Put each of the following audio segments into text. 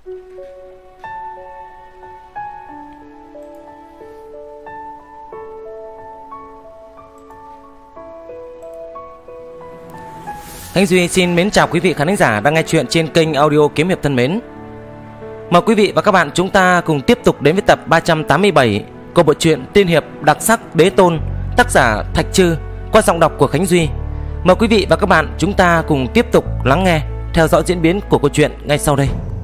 Khánh Duy xin mến chào quý vị khán giả đang nghe chuyện trên kênh audio Kiếm Hiệp thân mến. Mời quý vị và các bạn chúng ta cùng tiếp tục đến với tập 387 của bộ truyện tiên hiệp đặc sắc Đế Tôn, tác giả Thạch Trư, qua giọng đọc của Khánh Duy. Mời quý vị và các bạn chúng ta cùng tiếp tục lắng nghe, theo dõi diễn biến của câu chuyện ngay sau đây.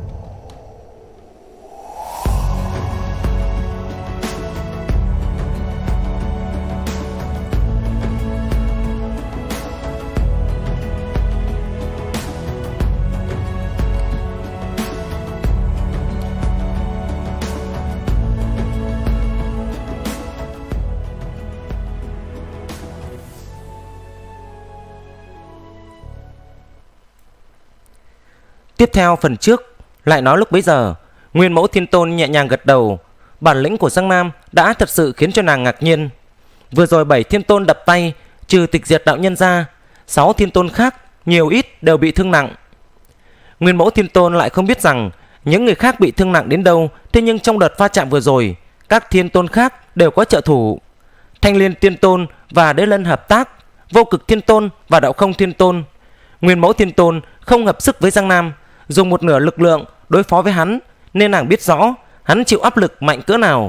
Tiếp theo phần trước lại nói lúc bấy giờ, Nguyên Mẫu Thiên Tôn nhẹ nhàng gật đầu. Bản lĩnh của Giang Nam đã thật sự khiến cho nàng ngạc nhiên. Vừa rồi 7 thiên tôn đập tay, trừ Tịch Diệt đạo nhân ra, 6 thiên tôn khác nhiều ít đều bị thương nặng. Nguyên Mẫu Thiên Tôn lại không biết rằng những người khác bị thương nặng đến đâu, thế nhưng trong đợt va chạm vừa rồi, các thiên tôn khác đều có trợ thủ. Thanh Liên Tiên Tôn và Đế Lân hợp tác, Vô Cực Thiên Tôn và Đạo Không Thiên Tôn. Nguyên Mẫu Thiên Tôn không hợp sức với Giang Nam, dùng một nửa lực lượng đối phó với hắn, nên nàng biết rõ hắn chịu áp lực mạnh cỡ nào.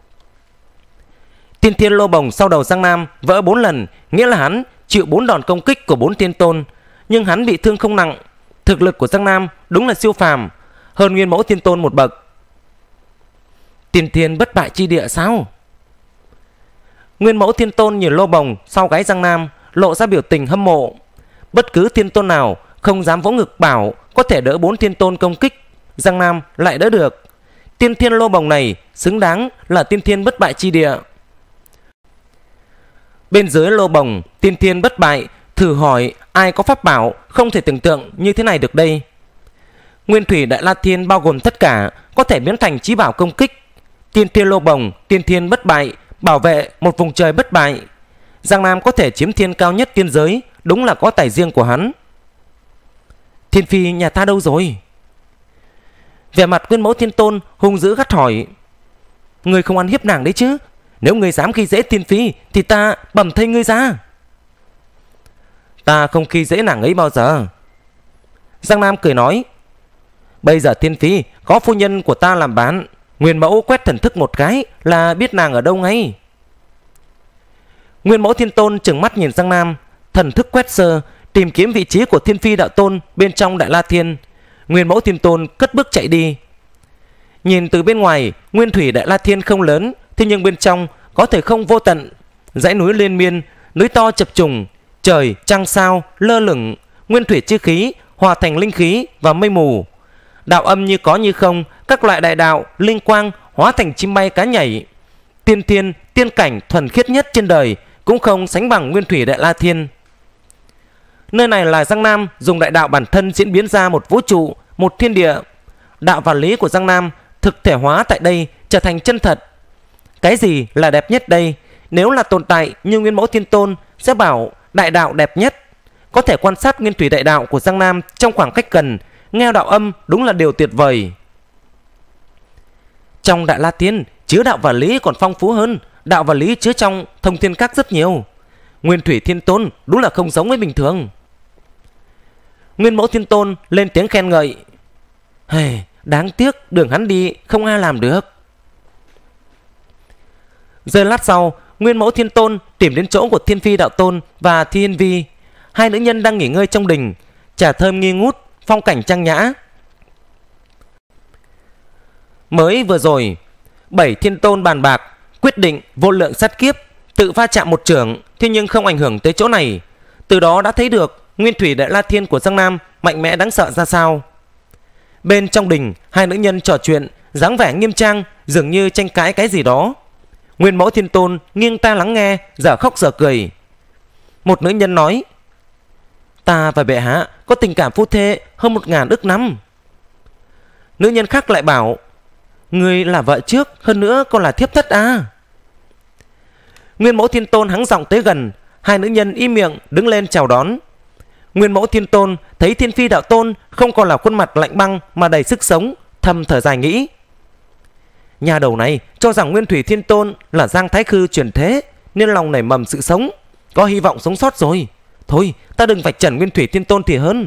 Tiên Thiên Lô Bồng sau đầu Giang Nam vỡ 4 lần, nghĩa là hắn chịu 4 đòn công kích của 4 thiên tôn, nhưng hắn bị thương không nặng. Thực lực của Giang Nam đúng là siêu phàm, hơn Nguyên Mẫu Thiên Tôn một bậc. Tiên Thiên bất bại chi địa sao? Nguyên Mẫu Thiên Tôn nhìn Lô Bồng sau gáy Giang Nam, lộ ra biểu tình hâm mộ. Bất cứ thiên tôn nào không dám vỗ ngực bảo có thể đỡ 4 thiên tôn công kích, Giang Nam lại đỡ được. Tiên Thiên Lô Bồng này xứng đáng là Tiên Thiên bất bại chi địa. Bên dưới Lô Bồng Tiên Thiên bất bại, thử hỏi ai có pháp bảo không thể tưởng tượng như thế này được đây. Nguyên Thủy Đại La Thiên bao gồm tất cả có thể biến thành chí bảo công kích. Tiên Thiên Lô Bồng Tiên Thiên bất bại, bảo vệ một vùng trời bất bại. Giang Nam có thể chiếm thiên cao nhất tiên giới, đúng là có tài riêng của hắn. Thiên Phi nhà ta đâu rồi? Vẻ mặt Nguyên Mẫu Thiên Tôn hung dữ gắt hỏi. Ngươi không ăn hiếp nàng đấy chứ? Nếu ngươi dám khi dễ Thiên Phi thì ta bầm thây ngươi ra. Ta không khi dễ nàng ấy bao giờ. Giang Nam cười nói. Bây giờ Thiên Phi có phu nhân của ta làm bạn, Nguyên Mẫu quét thần thức một cái là biết nàng ở đâu ngay. Nguyên Mẫu Thiên Tôn trừng mắt nhìn Giang Nam, thần thức quét sơ, tìm kiếm vị trí của Thiên Phi đạo tôn bên trong Đại La Thiên. Nguyên Mẫu Thiên Tôn cất bước chạy đi. Nhìn từ bên ngoài, Nguyên Thủy Đại La Thiên không lớn, thế nhưng bên trong có thể không vô tận. Dãy núi liên miên, núi to chập trùng, trời trăng sao lơ lửng, nguyên thủy chi khí hòa thành linh khí và mây mù. Đạo âm như có như không, các loại đại đạo linh quang hóa thành chim bay cá nhảy. Tiên thiên tiên cảnh thuần khiết nhất trên đời cũng không sánh bằng Nguyên Thủy Đại La Thiên. Nơi này là Giang Nam dùng đại đạo bản thân diễn biến ra một vũ trụ, một thiên địa. Đạo và lý của Giang Nam thực thể hóa tại đây, trở thành chân thật. Cái gì là đẹp nhất đây? Nếu là tồn tại như Nguyên Mẫu Thiên Tôn sẽ bảo đại đạo đẹp nhất. Có thể quan sát Nguyên Thủy đại đạo của Giang Nam trong khoảng cách gần, nghe đạo âm đúng là điều tuyệt vời. Trong Đại La Thiên chứa đạo và lý còn phong phú hơn. Đạo và lý chứa trong Thông Thiên Các rất nhiều. Nguyên Thủy Thiên Tôn đúng là không giống với bình thường. Nguyên Mẫu Thiên Tôn lên tiếng khen ngợi. Đáng tiếc đường hắn đi không ai làm được. Giây lát sau, Nguyên Mẫu Thiên Tôn tìm đến chỗ của Thiên Phi đạo tôn và Thiên Vi. Hai nữ nhân đang nghỉ ngơi trong đình, trà thơm nghi ngút, phong cảnh trang nhã. Mới vừa rồi 7 thiên tôn bàn bạc quyết định vô lượng sát kiếp, tự va chạm một chưởng, thế nhưng không ảnh hưởng tới chỗ này. Từ đó đã thấy được Nguyên Thủy Đại La Thiên của Giang Nam mạnh mẽ đáng sợ ra sao. Bên trong đình, hai nữ nhân trò chuyện, dáng vẻ nghiêm trang, dường như tranh cãi cái gì đó. Nguyên Mẫu Thiên Tôn nghiêng tai lắng nghe, dở khóc dở cười. Một nữ nhân nói. Ta và bệ hạ có tình cảm phu thê hơn 1000 ức năm. Nữ nhân khác lại bảo. Ngươi là vợ trước, hơn nữa còn là thiếp thất à? Nguyên Mẫu Thiên Tôn hắng giọng tới gần. Hai nữ nhân im miệng đứng lên chào đón. Nguyên Mẫu Thiên Tôn thấy Thiên Phi đạo tôn không còn là khuôn mặt lạnh băng mà đầy sức sống, thầm thở dài nghĩ: nhà đầu này cho rằng Nguyên Thủy Thiên Tôn là Giang Thái Khư truyền thế, nên lòng nảy mầm sự sống, có hy vọng sống sót rồi. Thôi ta đừng vạch trần Nguyên Thủy Thiên Tôn thì hơn.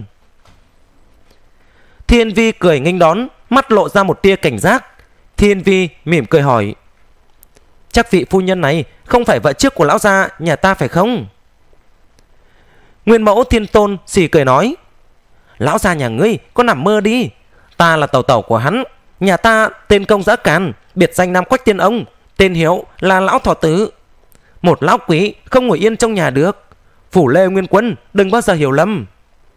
Thiên Vi cười nghênh đón, mắt lộ ra một tia cảnh giác. Thiên Vi mỉm cười hỏi: chắc vị phu nhân này không phải vợ trước của lão gia nhà ta phải không? Nguyên Mẫu Thiên Tôn xì cười nói: lão gia nhà ngươi có nằm mơ đi. Ta là tẩu tẩu của hắn. Nhà ta tên Công Dã Càn, biệt danh Nam Quách Tiên Ông, tên hiệu là Lão Thọ Tử. Một lão quỷ không ngồi yên trong nhà được. Phủ Lê Nguyên Quân đừng bao giờ hiểu lầm.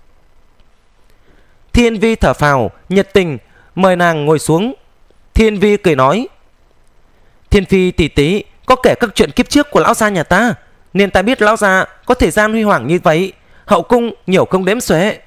Thiên Vi thở phào nhiệt tình mời nàng ngồi xuống. Thiên Vi cười nói: Thiên Phi tỷ tỷ có kể các chuyện kiếp trước của lão gia nhà ta, nên ta biết lão gia có thời gian huy hoàng như vậy, hậu cung nhiều không đếm xuể.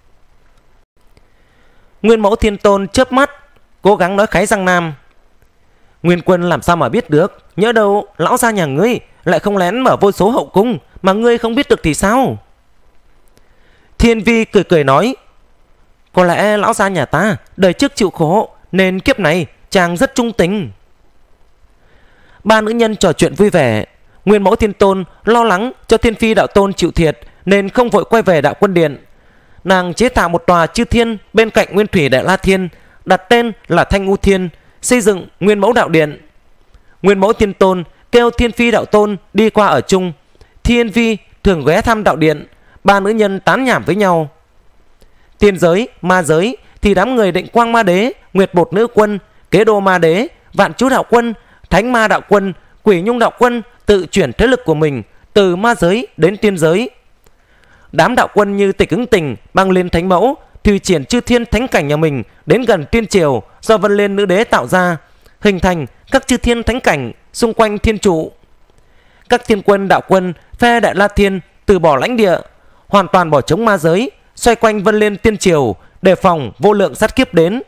Nguyên Mẫu Thiên Tôn chớp mắt, cố gắng nói khái răng nam: Nguyên Quân làm sao mà biết được? Nhỡ đâu lão gia nhà ngươi lại không lén mở vô số hậu cung mà ngươi không biết được thì sao? Thiên Vi cười cười nói: có lẽ lão gia nhà ta đời trước chịu khổ, nên kiếp này chàng rất trung tình. Ba nữ nhân trò chuyện vui vẻ. Nguyên Mẫu Thiên Tôn lo lắng cho Thiên Phi đạo tôn chịu thiệt, nên không vội quay về đạo quân điện. Nàng chế tạo một tòa chư thiên bên cạnh Nguyên Thủy Đại La Thiên, đặt tên là Thanh U Thiên, xây dựng Nguyên Mẫu Đạo Điện. Nguyên Mẫu Thiên Tôn kêu Thiên Phi đạo tôn đi qua ở chung. Thiên Vi thường ghé thăm đạo điện. Ba nữ nhân tán nhảm với nhau. Tiên giới, ma giới thì đám người Định Quang Ma Đế, Nguyệt Bột Nữ Quân, Kế Đô Ma Đế, Vạn Chú Đạo Quân, Thánh Ma Đạo Quân, Quỷ Nhung Đạo Quân tự chuyển thế lực của mình từ ma giới đến tiên giới. Đám đạo quân như Tịch Ứng Tình, Băng Liên Thánh Mẫu thì triển chư thiên thánh cảnh nhà mình đến gần tiên triều do Vân Liên Nữ Đế tạo ra, hình thành các chư thiên thánh cảnh xung quanh thiên trụ. Các thiên quân đạo quân phe Đại La Thiên từ bỏ lãnh địa, hoàn toàn bỏ trống ma giới, xoay quanh Vân Liên tiên triều, đề phòng vô lượng sát kiếp đến.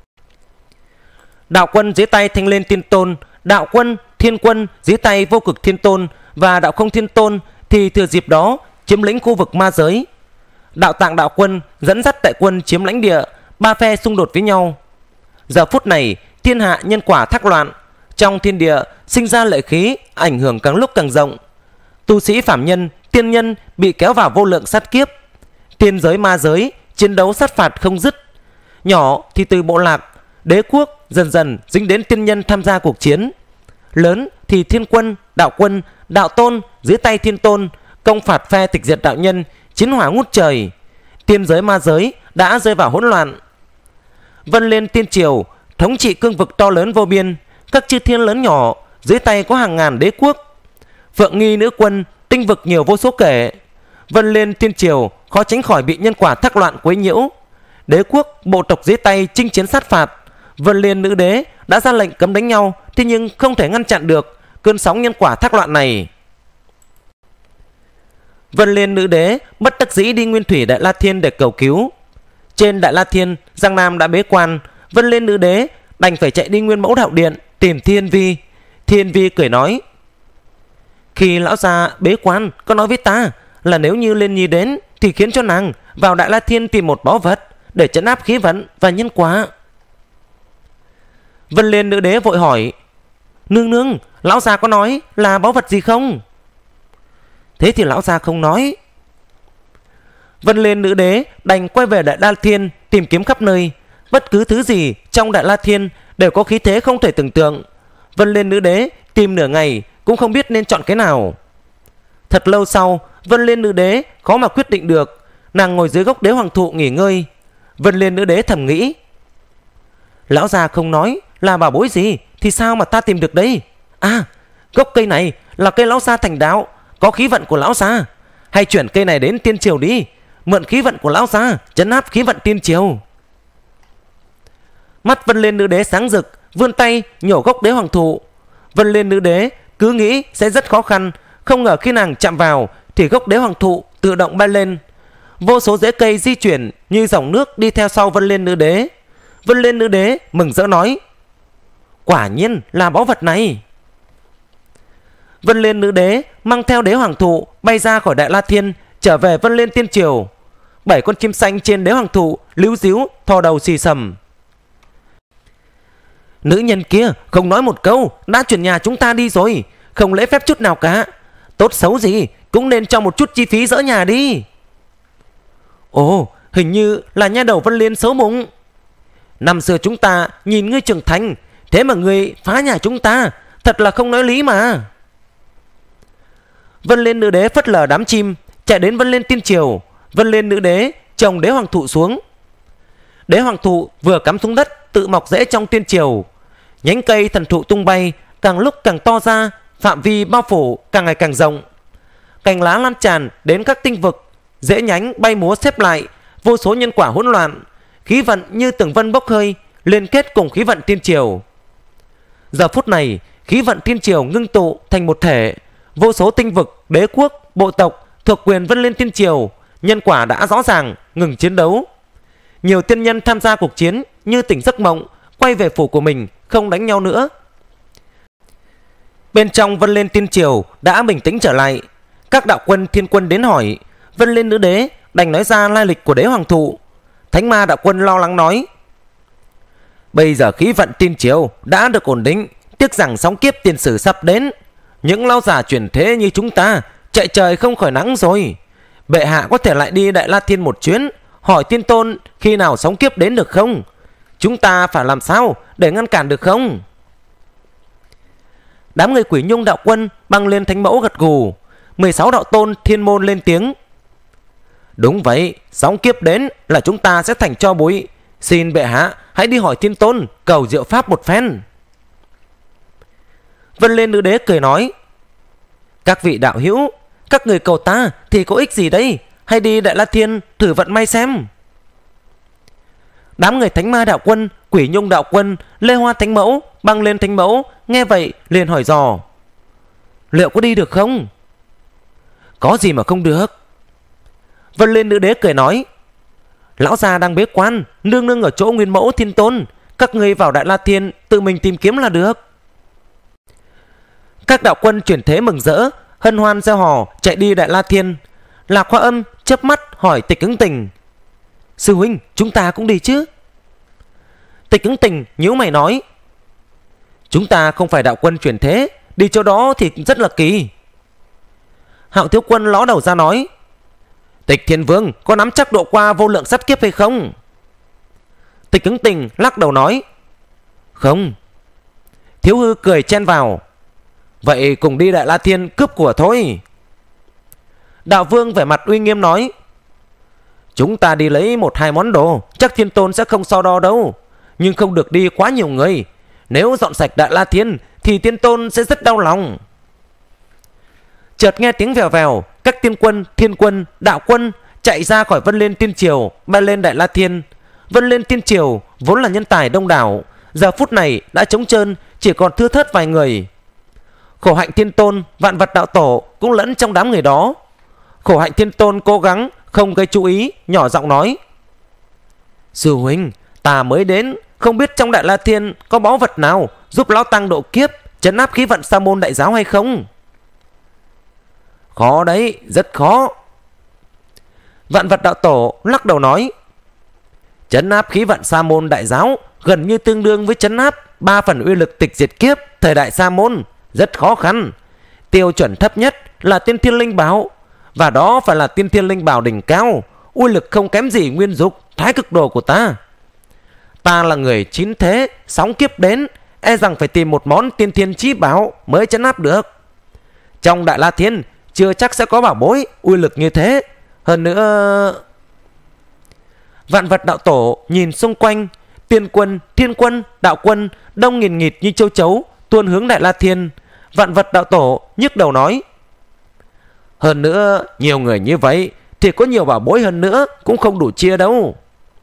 Đạo quân dưới tay Thanh Liên Tiên Tôn, đạo quân thiên quân dưới tay Vô Cực Thiên Tôn và đạo Không Thiên Tôn thì thừa dịp đó chiếm lĩnh khu vực ma giới. Đạo Tạng đạo quân dẫn dắt đại quân chiếm lãnh địa, ba phe xung đột với nhau. Giờ phút này thiên hạ nhân quả thác loạn, trong thiên địa sinh ra lệ khí, ảnh hưởng càng lúc càng rộng. Tu sĩ phạm nhân, tiên nhân bị kéo vào vô lượng sát kiếp. Tiên giới ma giới chiến đấu sát phạt không dứt. Nhỏ thì từ bộ lạc, đế quốc dần dần dính đến tiên nhân tham gia cuộc chiến. Lớn thì thiên quân, đạo tôn dưới tay thiên tôn công phạt phe tịch diệt đạo nhân, chiến hỏa ngút trời. Tiên giới ma giới đã rơi vào hỗn loạn. Vân Liên tiên triều thống trị cương vực to lớn vô biên, các chư thiên lớn nhỏ dưới tay có hàng ngàn đế quốc. Phượng Nghi nữ quân tinh vực nhiều vô số kể. Vân Liên tiên triều khó tránh khỏi bị nhân quả thác loạn quấy nhiễu. Đế quốc bộ tộc dưới tay chinh chiến sát phạt. Vân Liên nữ đế đã ra lệnh cấm đánh nhau, thế nhưng không thể ngăn chặn được cơn sóng nhân quả thác loạn này. Vân Liên nữ đế bất đắc dĩ đi Nguyên Thủy Đại La Thiên để cầu cứu. Trên Đại La Thiên, Giang Nam đã bế quan. Vân Liên nữ đế đành phải chạy đi Nguyên Mẫu Đạo Điện tìm Thiên Vi. Thiên Vi cười nói: khi lão già bế quan có nói với ta là nếu như Liên Nhi đến thì khiến cho nàng vào Đại La Thiên tìm một báu vật để trấn áp khí vận và nhân quả. Vân Liên nữ đế vội hỏi: nương nương, lão già có nói là báu vật gì không? Thế thì lão già không nói. Vân Liên nữ đế đành quay về Đại La Thiên tìm kiếm khắp nơi. Bất cứ thứ gì trong Đại La Thiên đều có khí thế không thể tưởng tượng. Vân Liên nữ đế tìm nửa ngày cũng không biết nên chọn cái nào. Thật lâu sau, Vân Liên nữ đế khó mà quyết định được. Nàng ngồi dưới gốc đế hoàng thụ nghỉ ngơi. Vân Liên nữ đế thầm nghĩ: lão già không nói là bảo bối gì thì sao mà ta tìm được đây? À, gốc cây này là cây lão già thành đạo, có khí vận của lão già. Hay chuyển cây này đến tiên triều đi, mượn khí vận của lão già trấn áp khí vận tiên triều. Mắt Vân Liên nữ đế sáng rực, vươn tay nhổ gốc đế hoàng thụ. Vân Liên nữ đế cứ nghĩ sẽ rất khó khăn, không ngờ khi nàng chạm vào thì gốc đế hoàng thụ tự động bay lên. Vô số rễ cây di chuyển như dòng nước đi theo sau Vân Liên nữ đế. Vân Liên nữ đế mừng rỡ nói: quả nhiên là báu vật này. Vân Liên nữ đế mang theo đế hoàng thụ bay ra khỏi Đại La Thiên, trở về Vân Liên tiên triều. 7 con chim xanh trên đế hoàng thụ líu díu thò đầu xì xầm. Nữ nhân kia không nói một câu đã chuyển nhà chúng ta đi rồi, không lễ phép chút nào cả. Tốt xấu gì cũng nên cho một chút chi phí dỡ nhà đi. Ồ, hình như là nha đầu Vân Liên xấu bụng. Năm xưa chúng ta nhìn ngươi trưởng thành, thế mà ngươi phá nhà chúng ta, thật là không nói lý mà. Vân Liên nữ đế phất lờ đám chim, chạy đến Vân Liên Tiên Triều. Vân Liên nữ đế trồng đế hoàng thụ xuống. Đế hoàng thụ vừa cắm xuống đất, tự mọc rễ trong tiên triều. Nhánh cây thần thụ tung bay, càng lúc càng to ra, phạm vi bao phủ càng ngày càng rộng. Cành lá lan tràn đến các tinh vực, rễ nhánh bay múa xếp lại, vô số nhân quả hỗn loạn, khí vận như tường vân bốc hơi, liên kết cùng khí vận tiên triều. Giờ phút này, khí vận tiên triều ngưng tụ thành một thể, vô số tinh vực, đế quốc, bộ tộc thuộc quyền Vân Liên Tiên Triều, nhân quả đã rõ ràng, ngừng chiến đấu. Nhiều tiên nhân tham gia cuộc chiến như tỉnh giấc mộng, quay về phủ của mình, không đánh nhau nữa. Bên trong Vân Liên Tiên Triều đã bình tĩnh trở lại. Các đạo quân thiên quân đến hỏi, Vân Liên nữ đế đành nói ra lai lịch của đế hoàng thụ. Thánh ma đạo quân lo lắng nói, bây giờ khí vận tiên triều đã được ổn định, tiếc rằng sóng kiếp tiền sử sắp đến. Những lão già chuyển thế như chúng ta chạy trời không khỏi nắng rồi. Bệ hạ có thể lại đi Đại La Thiên một chuyến, hỏi tiên tôn khi nào sóng kiếp đến được không? Chúng ta phải làm sao để ngăn cản được không? Đám người Quỷ Nhung đạo quân Băng Liên Thánh Mẫu gật gù. 16 đạo tôn thiên môn lên tiếng, đúng vậy, sóng kiếp đến là chúng ta sẽ thành tro bụi. Xin bệ hạ hãy đi hỏi thiên tôn cầu diệu pháp một phen. Vân Liên nữ đế cười nói, các vị đạo hữu, các người cầu ta thì có ích gì đây, hay đi Đại La Thiên thử vận may xem. Đám người Thánh Ma đạo quân, Quỷ Nhung đạo quân, Lê Hoa Thánh Mẫu, Băng Liên Thánh Mẫu nghe vậy liền hỏi dò, liệu có đi được không? Có gì mà không được. Vân Liên nữ đế cười nói, lão già đang bế quan, nương nương ở chỗ Nguyên Mẫu Thiên Tôn, các người vào Đại La Thiên tự mình tìm kiếm là được. Các đạo quân chuyển thế mừng rỡ, hân hoan reo hò chạy đi Đại La Thiên. Lạc Hoa Âm chớp mắt hỏi Tịch Ứng Tình, sư huynh, chúng ta cũng đi chứ? Tịch Ứng Tình nhíu mày nói, chúng ta không phải đạo quân chuyển thế, đi chỗ đó thì rất là kỳ. Hạo Thiếu Quân ló đầu ra nói, Tịch Thiên Vương có nắm chắc độ qua vô lượng sát kiếp hay không? Tịch Ứng Tình lắc đầu nói, không. Thiếu Hư cười chen vào, vậy cùng đi Đại La Thiên cướp của thôi. Đạo Vương vẻ mặt uy nghiêm nói, chúng ta đi lấy 1-2 món đồ, chắc Thiên Tôn sẽ không so đo đâu, nhưng không được đi quá nhiều người. Nếu dọn sạch Đại La Thiên thì Thiên Tôn sẽ rất đau lòng. Chợt nghe tiếng vèo vèo, các tiên quân, thiên quân, đạo quân chạy ra khỏi Vân Liên Tiên Triều, bay lên Đại La Thiên. Vân Liên Tiên Triều vốn là nhân tài đông đảo, giờ phút này đã trống trơn, chỉ còn thưa thớt vài người. Khổ Hạnh Thiên Tôn, Vạn Vật đạo tổ cũng lẫn trong đám người đó. Khổ Hạnh Thiên Tôn cố gắng không gây chú ý, nhỏ giọng nói, sư huynh, ta mới đến, không biết trong Đại La Thiên có báu vật nào giúp lão tăng độ kiếp, trấn áp khí vận Sa Môn đại giáo hay không? Khó đấy, rất khó. Vạn Vật đạo tổ lắc đầu nói, trấn áp khí vận Sa Môn đại giáo gần như tương đương với trấn áp 3 phần uy lực tịch diệt kiếp thời đại Sa Môn, rất khó khăn. Tiêu chuẩn thấp nhất là Tiên Thiên Linh Bảo, và đó phải là Tiên Thiên Linh Bảo đỉnh cao, uy lực không kém gì Nguyên Dục, Thái Cực Đồ của ta. Ta là người chín thế, sóng kiếp đến, e rằng phải tìm một món Tiên Thiên Chí Bảo mới trấn áp được. Trong Đại La Thiên chưa chắc sẽ có bảo bối uy lực như thế. Hơn nữa... Vạn Vật đạo tổ nhìn xung quanh, tiên quân, thiên quân, đạo quân đông nghìn nghịt như châu chấu tuôn hướng Đại La Thiên. Vạn Vật đạo tổ nhức đầu nói, hơn nữa nhiều người như vậy thì có nhiều bảo bối hơn nữa cũng không đủ chia đâu.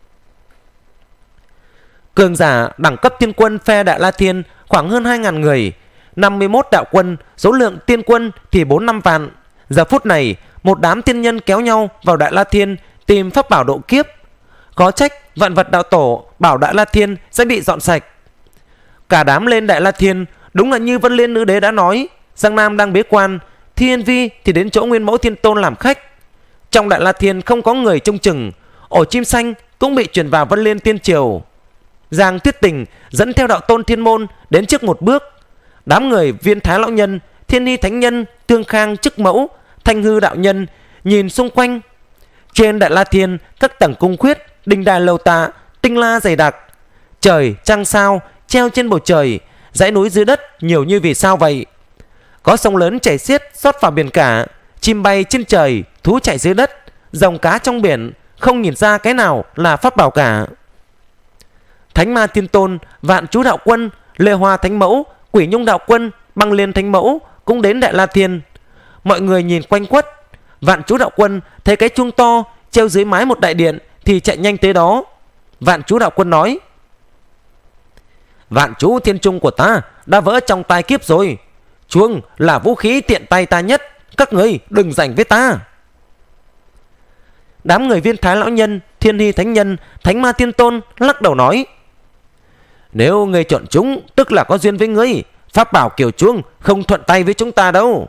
Cường giả đẳng cấp tiên quân phe Đại La Thiên khoảng hơn 2.000 người, 51 đạo quân, số lượng tiên quân thì 4-5 vạn. Giờ phút này một đám tiên nhân kéo nhau vào Đại La Thiên tìm pháp bảo độ kiếp. Có trách Vạn Vật đạo tổ bảo Đại La Thiên sẽ bị dọn sạch. Cả đám lên Đại La Thiên, đúng là như Vân Liên nữ đế đã nói, Giang Nam đang bế quan, Thiên Vi thì đến chỗ Nguyên Mẫu Thiên Tôn làm khách. Trong Đại La Thiên không có người trông chừng, ổ chim xanh cũng bị chuyển vào Vân Liên Tiên Triều. Giang Tuyết Tình dẫn theo đạo tôn Thiên Môn đến trước một bước. Đám người Viên Thái lão nhân, Thiên Ni thánh nhân, Tương Khang chức mẫu, Thanh Hư đạo nhân nhìn xung quanh. Trên Đại La Thiên, các tầng cung khuyết, đình đài lầu tạ, tinh la dày đặc. Trời trăng sao treo trên bầu trời, dãy núi dưới đất nhiều như vì sao vậy. Có sông lớn chảy xiết xót vào biển cả, chim bay trên trời, thú chạy dưới đất, dòng cá trong biển, không nhìn ra cái nào là pháp bảo cả. Thánh Ma Thiên Tôn, Vạn Chú đạo quân, Lê Hoa Thánh Mẫu, Quỷ Nhung đạo quân, Băng Liên Thánh Mẫu cũng đến Đại La Thiên. Mọi người nhìn quanh quất. Vạn Chú đạo quân thấy cái chuông to treo dưới mái một đại điện thì chạy nhanh tới đó. Vạn Chú đạo quân nói: Vạn Chú thiên trung của ta đã vỡ trong tai kiếp rồi. Chuông là vũ khí tiện tay ta nhất, các người đừng giành với ta. Đám người Viên Thái lão nhân, Thiên Hy thánh nhân, Thánh Ma Thiên Tôn lắc đầu nói: Nếu ngươi chọn chúng tức là có duyên với ngươi. Pháp bảo kiểu chuông không thuận tay với chúng ta đâu.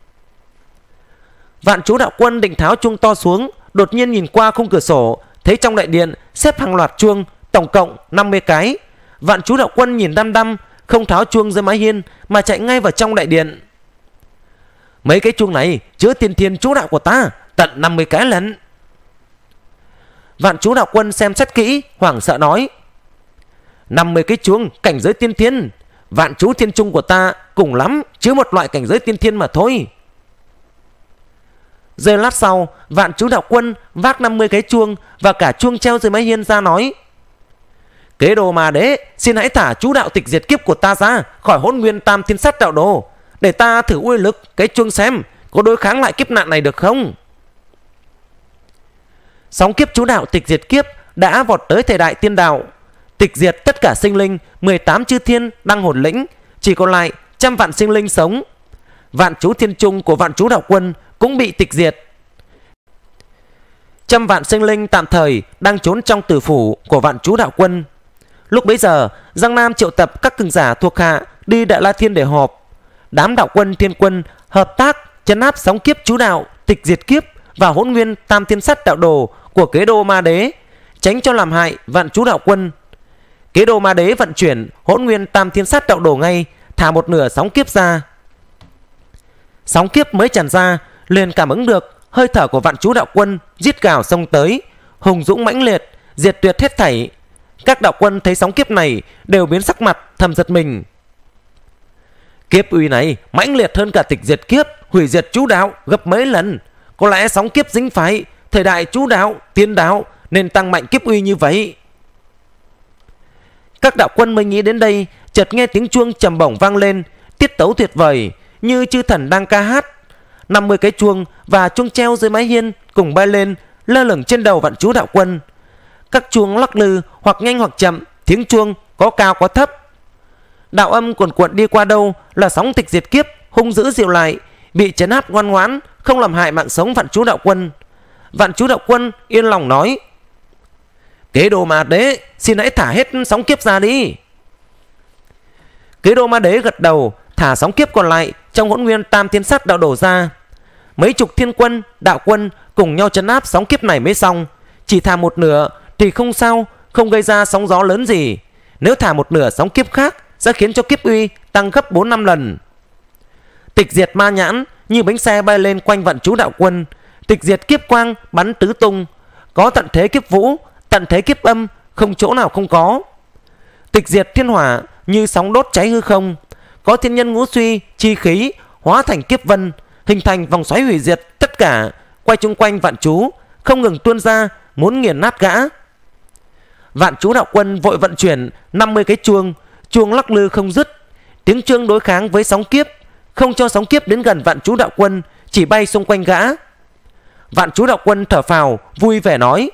Vạn Chú đạo quân định tháo chuông to xuống, đột nhiên nhìn qua khung cửa sổ, thấy trong đại điện xếp hàng loạt chuông, tổng cộng 50 cái. Vạn Chú đạo quân nhìn đăm đăm, không tháo chuông dưới mái hiên mà chạy ngay vào trong đại điện. Mấy cái chuông này chứa tiên thiên chú đạo của ta tận 50 cái lần. Vạn Chú đạo quân xem xét kỹ, hoảng sợ nói: 50 cái chuông cảnh giới tiên thiên. Vạn Chú thiên trung của ta cùng lắm chứa một loại cảnh giới tiên thiên mà thôi. Giây lát sau, Vạn Chú đạo quân vác 50 cái chuông và cả chuông treo dưới mái hiên ra nói: Kế đồ mà đế, xin hãy thả chú đạo tịch diệt kiếp của ta ra khỏi Hỗn Nguyên Tam Thiên Sát đạo đồ, để ta thử uy lực cái chuông xem có đối kháng lại kiếp nạn này được không. Sóng kiếp chú đạo tịch diệt kiếp đã vọt tới thời đại tiên đạo, tịch diệt tất cả sinh linh, 18 chư thiên đăng hồn lĩnh, chỉ còn lại trăm vạn sinh linh sống. Vạn Chú thiên trung của Vạn Chú đạo quân cũng bị tịch diệt. Trăm vạn sinh linh tạm thời đang trốn trong tử phủ của Vạn Chú đạo quân. Lúc bấy giờ, Giang Nam triệu tập các cường giả thuộc hạ đi Đại La Thiên để họp. Đám đạo quân thiên quân hợp tác trấn áp sóng kiếp chú đạo tịch diệt kiếp và Hỗn Nguyên Tam Thiên Sát đạo đồ của Kế Đô Ma Đế, tránh cho làm hại Vạn Chú đạo quân. Kế Đô Ma Đế vận chuyển Hỗn Nguyên Tam Thiên Sát đạo đồ ngay, thả một nửa sóng kiếp ra. Sóng kiếp mới tràn ra, liền cảm ứng được hơi thở của Vạn Chú đạo quân giết gào xông tới, hùng dũng mãnh liệt, diệt tuyệt hết thảy. Các đạo quân thấy sóng kiếp này đều biến sắc mặt, thầm giật mình. Kiếp uy này mãnh liệt hơn cả tịch diệt kiếp, hủy diệt chú đạo gấp mấy lần. Có lẽ sóng kiếp dính phái thời đại chú đạo, tiên đạo nên tăng mạnh kiếp uy như vậy. Các đạo quân mới nghĩ đến đây, chợt nghe tiếng chuông trầm bổng vang lên, tiết tấu tuyệt vời như chư thần đang ca hát. 50 cái chuông và chuông treo dưới mái hiên cùng bay lên, lơ lửng trên đầu Vạn Chú đạo quân. Các chuông lắc lư hoặc nhanh hoặc chậm, tiếng chuông có cao có thấp. Đạo âm cuồn cuộn đi qua đâu là sóng tịch diệt kiếp hung dữ dịu lại, bị trấn áp ngoan ngoãn, không làm hại mạng sống Vạn Chú đạo quân. Vạn Chú đạo quân yên lòng nói: Kế Đô Ma Đế, xin hãy thả hết sóng kiếp ra đi. Kế Đô Ma Đế gật đầu, thả sóng kiếp còn lại trong Hỗn Nguyên Tam Thiên Sát đạo đổ ra. Mấy chục thiên quân, đạo quân cùng nhau trấn áp sóng kiếp này mới xong. Chỉ thả một nửa thì không sao, không gây ra sóng gió lớn gì. Nếu thả một nửa sóng kiếp khác sẽ khiến cho kiếp uy tăng gấp 4-5 lần. Tịch diệt ma nhãn như bánh xe bay lên quanh Vạn Chú đạo quân. Tịch diệt kiếp quang bắn tứ tung, có tận thế kiếp vũ, tận thế kiếp âm, không chỗ nào không có. Tịch diệt thiên hỏa như sóng đốt cháy hư không, có thiên nhân ngũ suy chi khí hóa thành kiếp vân, hình thành vòng xoáy hủy diệt tất cả, quay chung quanh Vạn Chú, không ngừng tuôn ra, muốn nghiền nát gã. Vạn Chú đạo quân vội vận chuyển 50 cái chuông, chuông lắc lư không dứt, tiếng chuông đối kháng với sóng kiếp, không cho sóng kiếp đến gần Vạn Chú đạo quân, chỉ bay xung quanh gã. Vạn Chú đạo quân thở phào vui vẻ nói: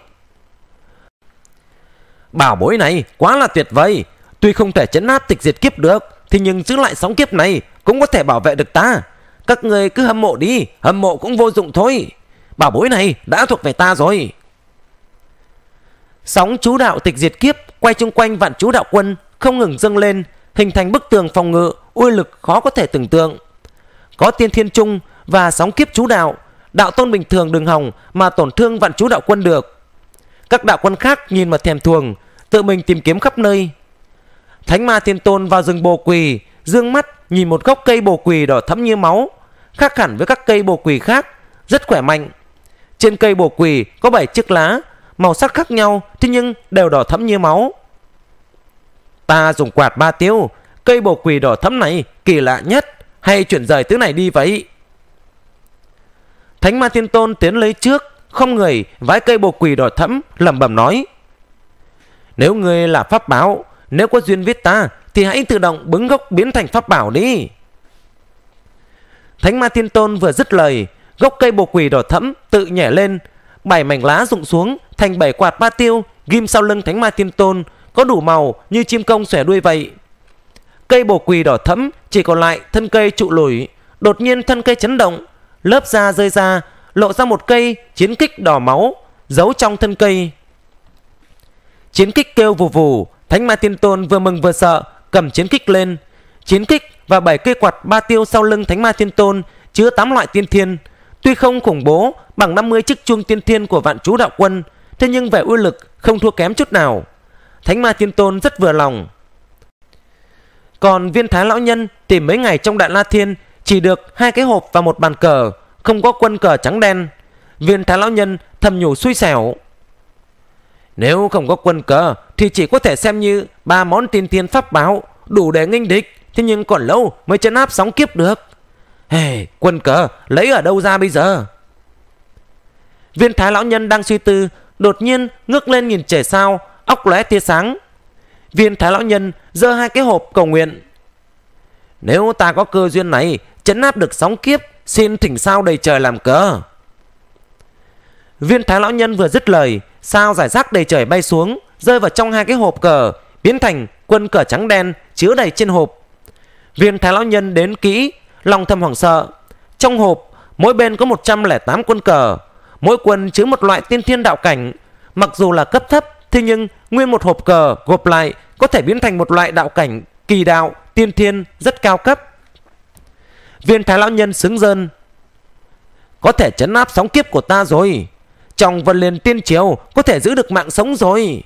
Bảo bối này quá là tuyệt vời, tuy không thể trấn áp tịch diệt kiếp được, thì nhưng giữ lại sóng kiếp này cũng có thể bảo vệ được ta. Các người cứ hâm mộ đi, hâm mộ cũng vô dụng thôi. Bảo bối này đã thuộc về ta rồi. Sóng chú đạo tịch diệt kiếp quay chung quanh Vạn Chú đạo quân không ngừng dâng lên, hình thành bức tường phòng ngự uy lực khó có thể tưởng tượng. Có tiên thiên trung và sóng kiếp chú đạo, đạo tôn bình thường đừng hòng mà tổn thương Vạn Chú đạo quân được. Các đạo quân khác nhìn mà thèm thuồng, tự mình tìm kiếm khắp nơi. Thánh Ma Thiên Tôn vào rừng bồ quỳ, dương mắt nhìn một gốc cây bồ quỳ đỏ thẫm như máu, khác hẳn với các cây bồ quỳ khác, rất khỏe mạnh. Trên cây bồ quỳ có 7 chiếc lá, màu sắc khác nhau, thế nhưng đều đỏ thẫm như máu. Ta dùng quạt 3 tiêu, cây bồ quỳ đỏ thẫm này kỳ lạ nhất, hay chuyển rời thứ này đi vậy? Thánh Ma Thiên Tôn tiến lấy trước, không người vái cây bồ quỳ đỏ thẫm, lẩm bẩm nói: nếu ngươi là pháp bảo, nếu có duyên với ta thì hãy tự động bứng gốc biến thành pháp bảo đi. Thánh Ma Thiên Tôn vừa dứt lời, gốc cây bồ quỳ đỏ thẫm tự nhảy lên, 7 mảnh lá rụng xuống thành 7 quạt 3 tiêu ghim sau lưng Thánh Ma Thiên Tôn, có đủ màu như chim công xòe đuôi vậy. Cây bồ quỳ đỏ thẫm chỉ còn lại thân cây trụ lủi. Đột nhiên thân cây chấn động, lớp da rơi ra, lộ ra một cây chiến kích đỏ máu giấu trong thân cây. Chiến kích kêu vù vù. Thánh Ma Thiên Tôn vừa mừng vừa sợ, cầm chiến kích lên. Chiến kích và 7 cây quạt 3 tiêu sau lưng Thánh Ma Thiên Tôn chứa 8 loại tiên thiên. Tuy không khủng bố bằng 50 chiếc chuông tiên thiên của Vạn Chú Đạo Quân, thế nhưng về uy lực không thua kém chút nào. Thánh Ma Thiên Tôn rất vừa lòng. Còn Viên Thái lão nhân tìm mấy ngày trong Đại La Thiên chỉ được 2 cái hộp và một bàn cờ, không có quân cờ trắng đen. Viên Thái lão nhân thầm nhủ xui xẻo: nếu không có quân cờ thì chỉ có thể xem như 3 món tiên thiên pháp bảo, đủ để nghênh địch, thế nhưng còn lâu mới trấn áp sóng kiếp được. Quân cờ lấy ở đâu ra bây giờ? Viên Thái lão nhân đang suy tư, đột nhiên ngước lên nhìn trời sao, óc lóe tia sáng. Viên Thái lão nhân giơ 2 cái hộp cầu nguyện: nếu ta có cơ duyên này trấn áp được sóng kiếp, xin thỉnh sao đầy trời làm cờ. Viên Thái lão nhân vừa dứt lời, sao rải rác đầy trời bay xuống, rơi vào trong 2 cái hộp cờ, biến thành quân cờ trắng đen chứa đầy trên hộp. Viên Thái lão nhân đến kỹ, lòng thầm hoảng sợ. Trong hộp mỗi bên có 108 quân cờ, mỗi quân chứa một loại tiên thiên đạo cảnh. Mặc dù là cấp thấp, thế nhưng nguyên một hộp cờ gộp lại có thể biến thành một loại đạo cảnh kỳ đạo tiên thiên rất cao cấp. Viên Thái lão nhân sướng rơn: có thể trấn áp sóng kiếp của ta rồi, trong Vân Liên Tiên Triều có thể giữ được mạng sống rồi.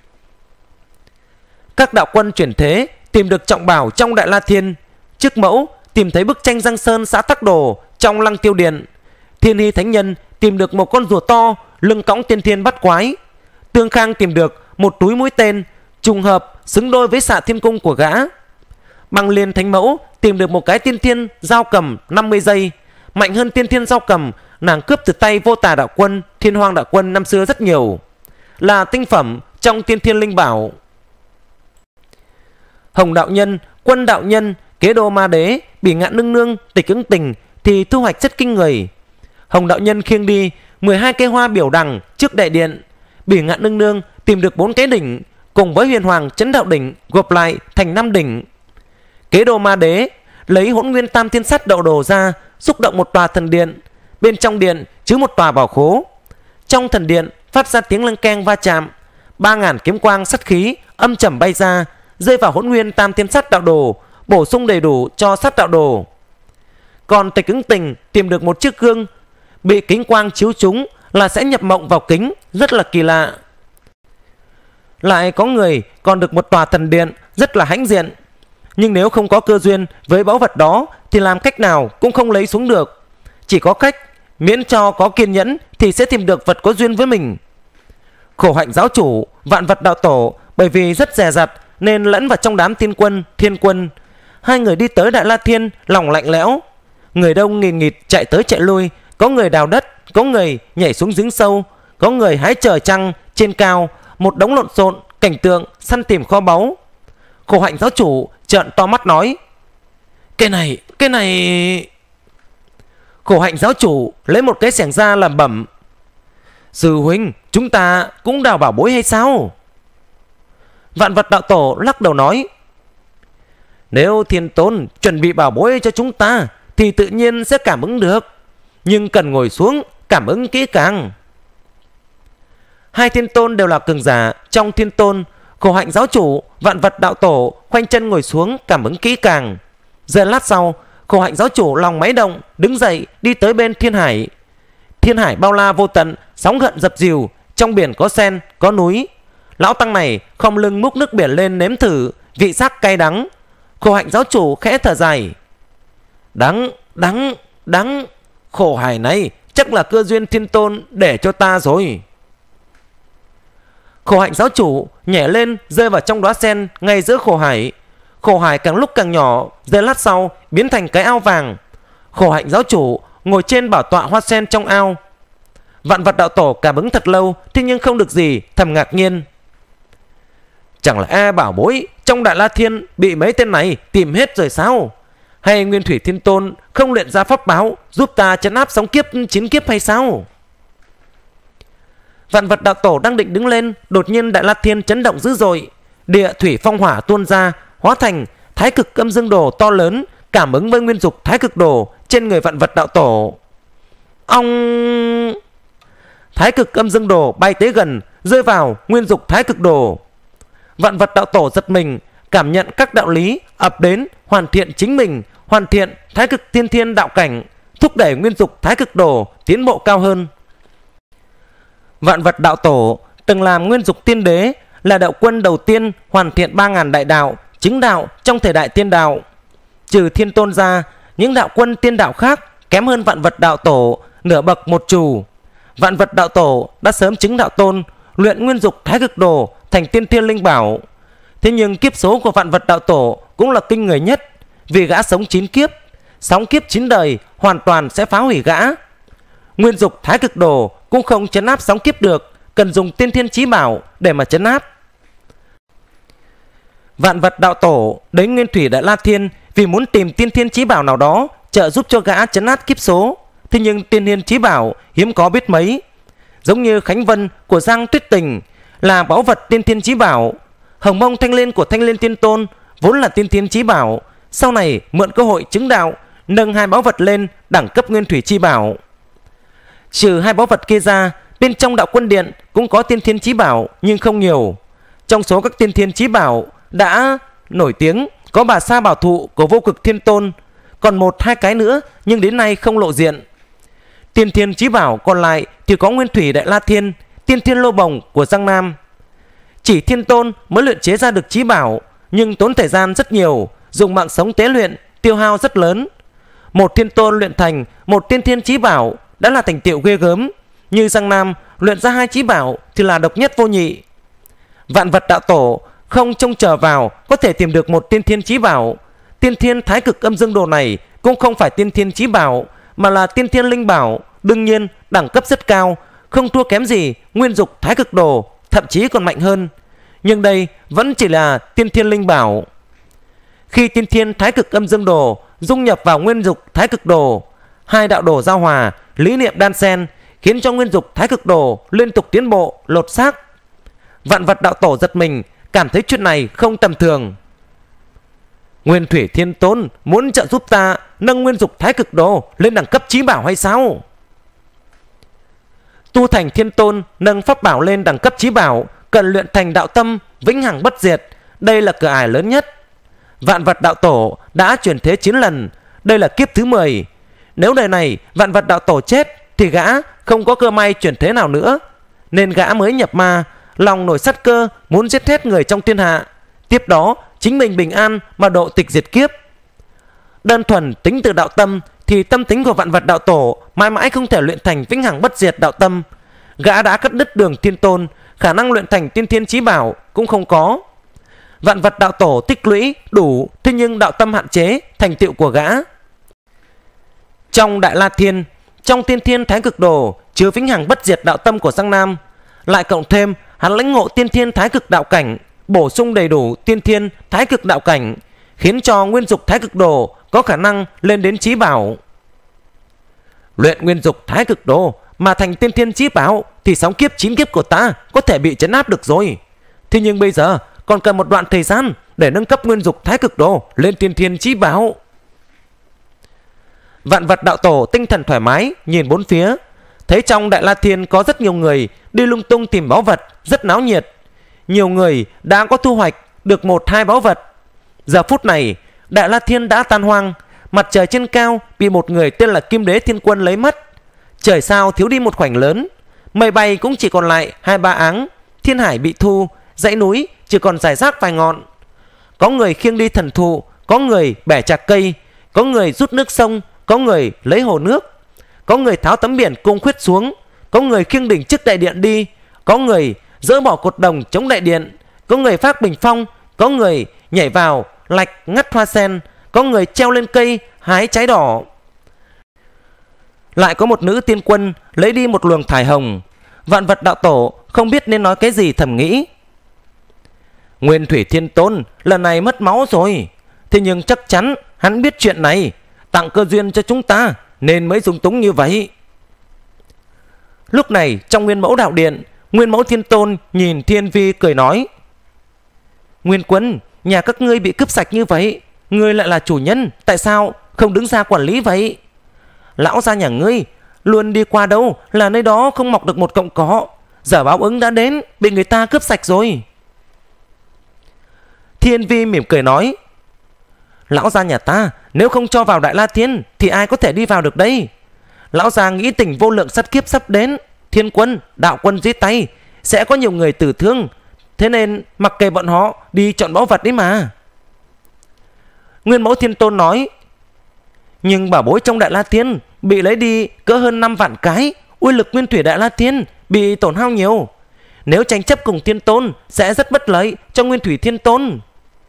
Các đạo quân chuyển thế tìm được trọng bảo trong Đại La Thiên. Trước mẫu tìm thấy bức tranh Giang Sơn xã Tắc Đồ trong Lăng Tiêu Điện. Thiên Hy Thánh Nhân tìm được một con rùa to lưng cõng tiên thiên bắt quái. Tương Khang tìm được một túi mũi tên trùng hợp xứng đôi với xạ thiên cung của gã. Băng Liên Thánh Mẫu tìm được một cái tiên thiên dao cầm 50 giây, mạnh hơn tiên thiên dao cầm nàng cướp từ tay Vô Tà đạo quân, Thiên Hoang đạo quân năm xưa rất nhiều, là tinh phẩm trong tiên thiên linh bảo. Hồng đạo nhân, Quân đạo nhân, Kế Đô Ma Đế, Bỉ Ngạn nương nương, Tịch Ứng Tình thì thu hoạch rất kinh người. Hồng đạo nhân khiêng đi 12 cây hoa biểu đằng trước đại điện. Bỉ Ngạn nương nương tìm được 4 cái đỉnh, cùng với Huyền Hoàng Chấn Đạo đỉnh gộp lại thành 5 đỉnh. Kế Đô Ma Đế lấy Hỗn Nguyên Tam Thiên Sát Đậu Đồ ra, xúc động một tòa thần điện. Bên trong điện chứa một tòa bảo khố. Trong thần điện phát ra tiếng leng keng va chạm, 3000 kiếm quang sát khí âm trầm bay ra, rơi vào Hỗn Nguyên Tam Thiên Sát Đạo Đồ, bổ sung đầy đủ cho Sát Đạo Đồ. Còn Tịch Ứng Tình tìm được một chiếc gương bị kính quang chiếu trúng là sẽ nhập mộng vào kính, rất là kỳ lạ. Lại có người còn được một tòa thần điện rất là hãnh diện, nhưng nếu không có cơ duyên với báu vật đó thì làm cách nào cũng không lấy xuống được. Chỉ có cách miễn cho có kiên nhẫn thì sẽ tìm được vật có duyên với mình. Khổ Hạnh giáo chủ, Vạn Vật đạo tổ bởi vì rất dè dặt nên lẫn vào trong đám tiên quân, thiên quân. 2 người đi tới Đại La Thiên lòng lạnh lẽo. Người đông nghìn nghịt chạy tới chạy lui, có người đào đất, có người nhảy xuống giếng sâu, có người hái trời trăng trên cao, một đống lộn xộn cảnh tượng săn tìm kho báu. Khổ Hạnh giáo chủ trợn to mắt nói: cái này. Khổ Hạnh giáo chủ lấy một cái xẻng ra làm bẩm: sư huynh, chúng ta cũng đào bảo bối hay sao? Vạn Vật đạo tổ lắc đầu nói: nếu Thiên Tôn chuẩn bị bảo bối cho chúng ta thì tự nhiên sẽ cảm ứng được, nhưng cần ngồi xuống cảm ứng kỹ càng. 2 thiên tôn đều là cường giả trong thiên tôn. Khổ Hạnh giáo chủ, Vạn Vật đạo tổ khoanh chân ngồi xuống cảm ứng kỹ càng. Giờ lát sau, Khổ Hạnh giáo chủ lòng máy động, đứng dậy đi tới bên thiên hải. Thiên hải bao la vô tận, sóng gợn dập dìu, trong biển có sen, có núi. Lão tăng này không lưng múc nước biển lên nếm thử, vị giác cay đắng. Khổ hạnh giáo chủ khẽ thở dài. Đắng. Khổ hải này chắc là cơ duyên thiên tôn để cho ta rồi. Khổ hạnh giáo chủ nhảy lên rơi vào trong đóa sen ngay giữa khổ hải. Khổ hải càng lúc càng nhỏ, giây lát sau biến thành cái ao vàng. Khổ hạnh giáo chủ ngồi trên bảo tọa hoa sen trong ao. Vạn vật đạo tổ cảm ứng thật lâu, thế nhưng không được gì, thầm ngạc nhiên. Chẳng lẽ bảo bối trong Đại La Thiên bị mấy tên này tìm hết rồi sao? Hay Nguyên Thủy Thiên Tôn không luyện ra pháp báo giúp ta trấn áp sóng kiếp 9 kiếp hay sao? Vạn vật đạo tổ đang định đứng lên, đột nhiên Đại La Thiên chấn động dữ dội. Địa thủy phong hỏa tuôn ra, hóa thành Thái Cực Âm Dương Đồ to lớn, cảm ứng với nguyên dục Thái Cực Đồ trên người vạn vật đạo tổ. Ông! Thái Cực Âm Dương Đồ bay tới gần, rơi vào nguyên dục Thái Cực Đồ. Vạn vật đạo tổ giật mình, cảm nhận các đạo lý ập đến, hoàn thiện chính mình, hoàn thiện Thái Cực Tiên Thiên đạo cảnh, thúc đẩy nguyên dục Thái Cực Đồ tiến bộ cao hơn. Vạn vật đạo tổ từng làm nguyên dục tiên đế, là đạo quân đầu tiên hoàn thiện 3000 đại đạo, chứng đạo trong thời đại tiên đạo. Trừ Thiên Tôn ra, những đạo quân tiên đạo khác kém hơn vạn vật đạo tổ nửa bậc một trù. Vạn vật đạo tổ đã sớm chứng đạo tôn, luyện nguyên dục Thái Cực Đồ thành tiên thiên linh bảo. Thế nhưng kiếp số của vạn vật đạo tổ cũng là kinh người nhất, vì gã sống 9 kiếp, sóng kiếp 9 đời hoàn toàn sẽ phá hủy gã. Nguyên dục Thái Cực Đồ cũng không trấn áp sóng kiếp được, cần dùng tiên thiên chí bảo để mà trấn áp. Vạn vật đạo tổ đến Nguyên Thủy Đại La Thiên vì muốn tìm tiên thiên chí bảo nào đó trợ giúp cho gã trấn áp kiếp số. Thế nhưng tiên thiên chí bảo hiếm có biết mấy. Giống như Khánh Vân của Giang Tuyết Tình là báu vật tiên thiên chí bảo, Hồng Mông Thanh Liên của Thanh Liên Tiên Tôn vốn là tiên thiên chí bảo, sau này mượn cơ hội chứng đạo nâng hai báu vật lên đẳng cấp Nguyên Thủy chi bảo. Trừ hai báu vật kia ra, bên trong đạo quân điện cũng có tiên thiên chí bảo nhưng không nhiều. Trong số các tiên thiên chí bảo đã nổi tiếng có Bà Sa Bảo Thụ của Vô Cực Thiên Tôn, còn 1-2 cái nữa nhưng đến nay không lộ diện. Tiên thiên chí bảo còn lại thì có Nguyên Thủy Đại La Thiên, Tiên Thiên Lô Bồng của Giang Nam. Chỉ Thiên Tôn mới luyện chế ra được chí bảo, nhưng tốn thời gian rất nhiều, dùng mạng sống tế luyện, tiêu hao rất lớn. Một Thiên Tôn luyện thành một tiên thiên chí bảo đã là thành tựu ghê gớm, như Giang Nam luyện ra 2 chí bảo thì là độc nhất vô nhị. Vạn vật đạo tổ không trông chờ vào có thể tìm được một tiên thiên chí bảo. Tiên thiên Thái Cực Âm Dương Đồ này cũng không phải tiên thiên chí bảo, mà là tiên thiên linh bảo, đương nhiên đẳng cấp rất cao, không thua kém gì nguyên dục Thái Cực Đồ, thậm chí còn mạnh hơn. Nhưng đây vẫn chỉ là tiên thiên linh bảo. Khi tiên thiên Thái Cực Âm Dương Đồ dung nhập vào nguyên dục Thái Cực Đồ, hai đạo đồ giao hòa, lý niệm đan xen, khiến cho nguyên dục Thái Cực Đồ liên tục tiến bộ, lột xác. Vạn vật đạo tổ giật mình, cảm thấy chuyện này không tầm thường. Nguyên Thủy Thiên Tôn muốn trợ giúp ta nâng nguyên dục Thái Cực Đồ lên đẳng cấp chí bảo hay sao? Tu thành Thiên Tôn nâng pháp bảo lên đẳng cấp chí bảo cần luyện thành đạo tâm vĩnh hằng bất diệt, đây là cửa ải lớn nhất. Vạn vật đạo tổ đã chuyển thế 9 lần, đây là kiếp thứ 10. Nếu đời này vạn vật đạo tổ chết thì gã không có cơ may chuyển thế nào nữa, nên gã mới nhập ma, lòng nổi sát cơ muốn giết hết người trong thiên hạ, tiếp đó chính mình bình an mà độ tịch diệt kiếp. Đơn thuần tính từ đạo tâm thì tâm tính của vạn vật đạo tổ mãi mãi không thể luyện thành vĩnh hằng bất diệt đạo tâm. Gã đã cắt đứt đường Thiên Tôn, khả năng luyện thành tiên thiên chí bảo cũng không có. Vạn vật đạo tổ tích lũy đủ, thế nhưng đạo tâm hạn chế thành tựu của gã. Trong Đại La Thiên, trong tiên thiên Thái Cực Đồ chứa vĩnh hằng bất diệt đạo tâm của Giang Nam, lại cộng thêm hắn lãnh ngộ tiên thiên Thái Cực đạo cảnh, bổ sung đầy đủ tiên thiên Thái Cực đạo cảnh, khiến cho nguyên dục Thái Cực Đồ có khả năng lên đến chí bảo. Luyện nguyên dục Thái Cực Đồ mà thành tiên thiên chí bảo thì sóng kiếp 9 kiếp của ta có thể bị trấn áp được rồi. Thế nhưng bây giờ còn cần một đoạn thời gian để nâng cấp nguyên dục Thái Cực Đồ lên tiên thiên chí bảo. Vạn vật đạo tổ tinh thần thoải mái nhìn bốn phía, thấy trong Đại La Thiên có rất nhiều người đi lung tung tìm báu vật, rất náo nhiệt. Nhiều người đã có thu hoạch được 1-2 báu vật. Giờ phút này Đại La Thiên đã tan hoang, mặt trời trên cao bị một người tên là Kim Đế Thiên Quân lấy mất. Trời sao thiếu đi một khoảnh lớn, mây bay cũng chỉ còn lại 2-3 áng, thiên hải bị thu, dãy núi chỉ còn rải rác vài ngọn. có người khiêng đi thần thụ, có người bẻ chạc cây, có người rút nước sông, có người lấy hồ nước, có người tháo tấm biển cung khuyết xuống, có người khiêng đỉnh trước đại điện đi, có người dỡ bỏ cột đồng chống đại điện, có người phác bình phong, có người nhảy vào lạch ngắt hoa sen, có người treo lên cây hái trái đỏ. Lại có một nữ tiên quân lấy đi một luồng thải hồng. Vạn Vật đạo tổ không biết nên nói cái gì, thầm nghĩ: Nguyên Thủy Thiên Tôn lần này mất máu rồi, thế nhưng chắc chắn hắn biết chuyện này, tặng cơ duyên cho chúng ta nên mới dung túng như vậy. Lúc này trong Nguyên Mẫu Đạo Điện, Nguyên Mẫu Thiên Tôn nhìn Thiên Vi cười nói: Nguyên Quân, nhà các ngươi bị cướp sạch như vậy, ngươi lại là chủ nhân, tại sao không đứng ra quản lý vậy? Lão gia nhà ngươi luôn đi qua đâu là nơi đó không mọc được một cọng cỏ, giờ báo ứng đã đến, bị người ta cướp sạch rồi. Thiên Vi mỉm cười nói: Lão gia nhà ta nếu không cho vào Đại La Thiên thì ai có thể đi vào được đây? Lão gia nghĩ tình vô lượng sát kiếp sắp đến, thiên quân, đạo quân dưới tay sẽ có nhiều người tử thương, thế nên mặc kệ bọn họ đi chọn báu vật đấy mà. Nguyên Mẫu Thiên Tôn nói: Nhưng bảo bối trong Đại La Thiên bị lấy đi cỡ hơn 5 vạn cái, uy lực Nguyên Thủy Đại La Thiên bị tổn hao nhiều, nếu tranh chấp cùng Thiên Tôn sẽ rất bất lợi cho Nguyên Thủy Thiên Tôn.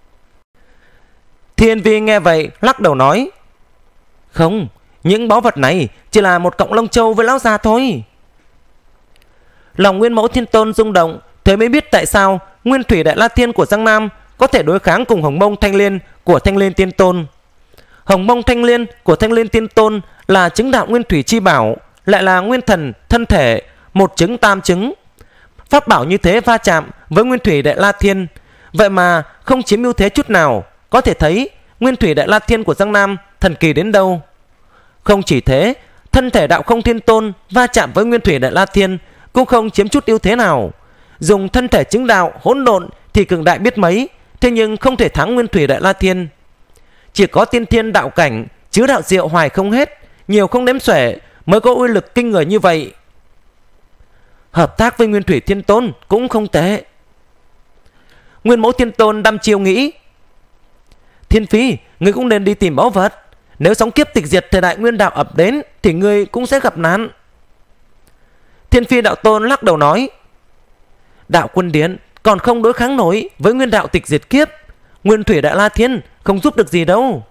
Thiên Vi nghe vậy lắc đầu nói: Không, những báu vật này chỉ là một cọng lông châu với lão già thôi. Lòng Nguyên Mẫu Thiên Tôn rung động, thế mới biết tại sao Nguyên Thủy Đại La Thiên của Giang Nam có thể đối kháng cùng Hồng Mông Thanh Liên của Thanh Liên Tiên Tôn. Hồng Mông Thanh Liên của Thanh Liên Tiên Tôn là chứng đạo Nguyên Thủy chi bảo, lại là nguyên thần thân thể, một chứng tam chứng. Pháp bảo như thế va chạm với Nguyên Thủy Đại La Thiên, vậy mà không chiếm ưu thế chút nào, có thể thấy Nguyên Thủy Đại La Thiên của Giang Nam thần kỳ đến đâu. Không chỉ thế, thân thể Đạo Không Thiên Tôn va chạm với Nguyên Thủy Đại La Thiên cũng không chiếm chút ưu thế nào. Dùng thân thể chứng đạo hỗn độn thì cường đại biết mấy, thế nhưng không thể thắng Nguyên Thủy Đại La Thiên. Chỉ có tiên thiên đạo cảnh chứa đạo diệu hoài không hết, nhiều không đếm xuể mới có uy lực kinh người như vậy. Hợp tác với Nguyên Thủy Thiên Tôn cũng không tệ. Nguyên Mẫu Thiên Tôn đăm chiêu nghĩ: Thiên Phi, ngươi cũng nên đi tìm báu vật, nếu sóng kiếp tịch diệt thời đại Nguyên Đạo ập đến thì ngươi cũng sẽ gặp nạn. Thiên Phi Đạo Tôn lắc đầu nói: Đạo Quân Điện còn không đối kháng nổi với Nguyên Đạo tịch diệt kiếp, Nguyên Thủy Đại La Thiên không giúp được gì đâu.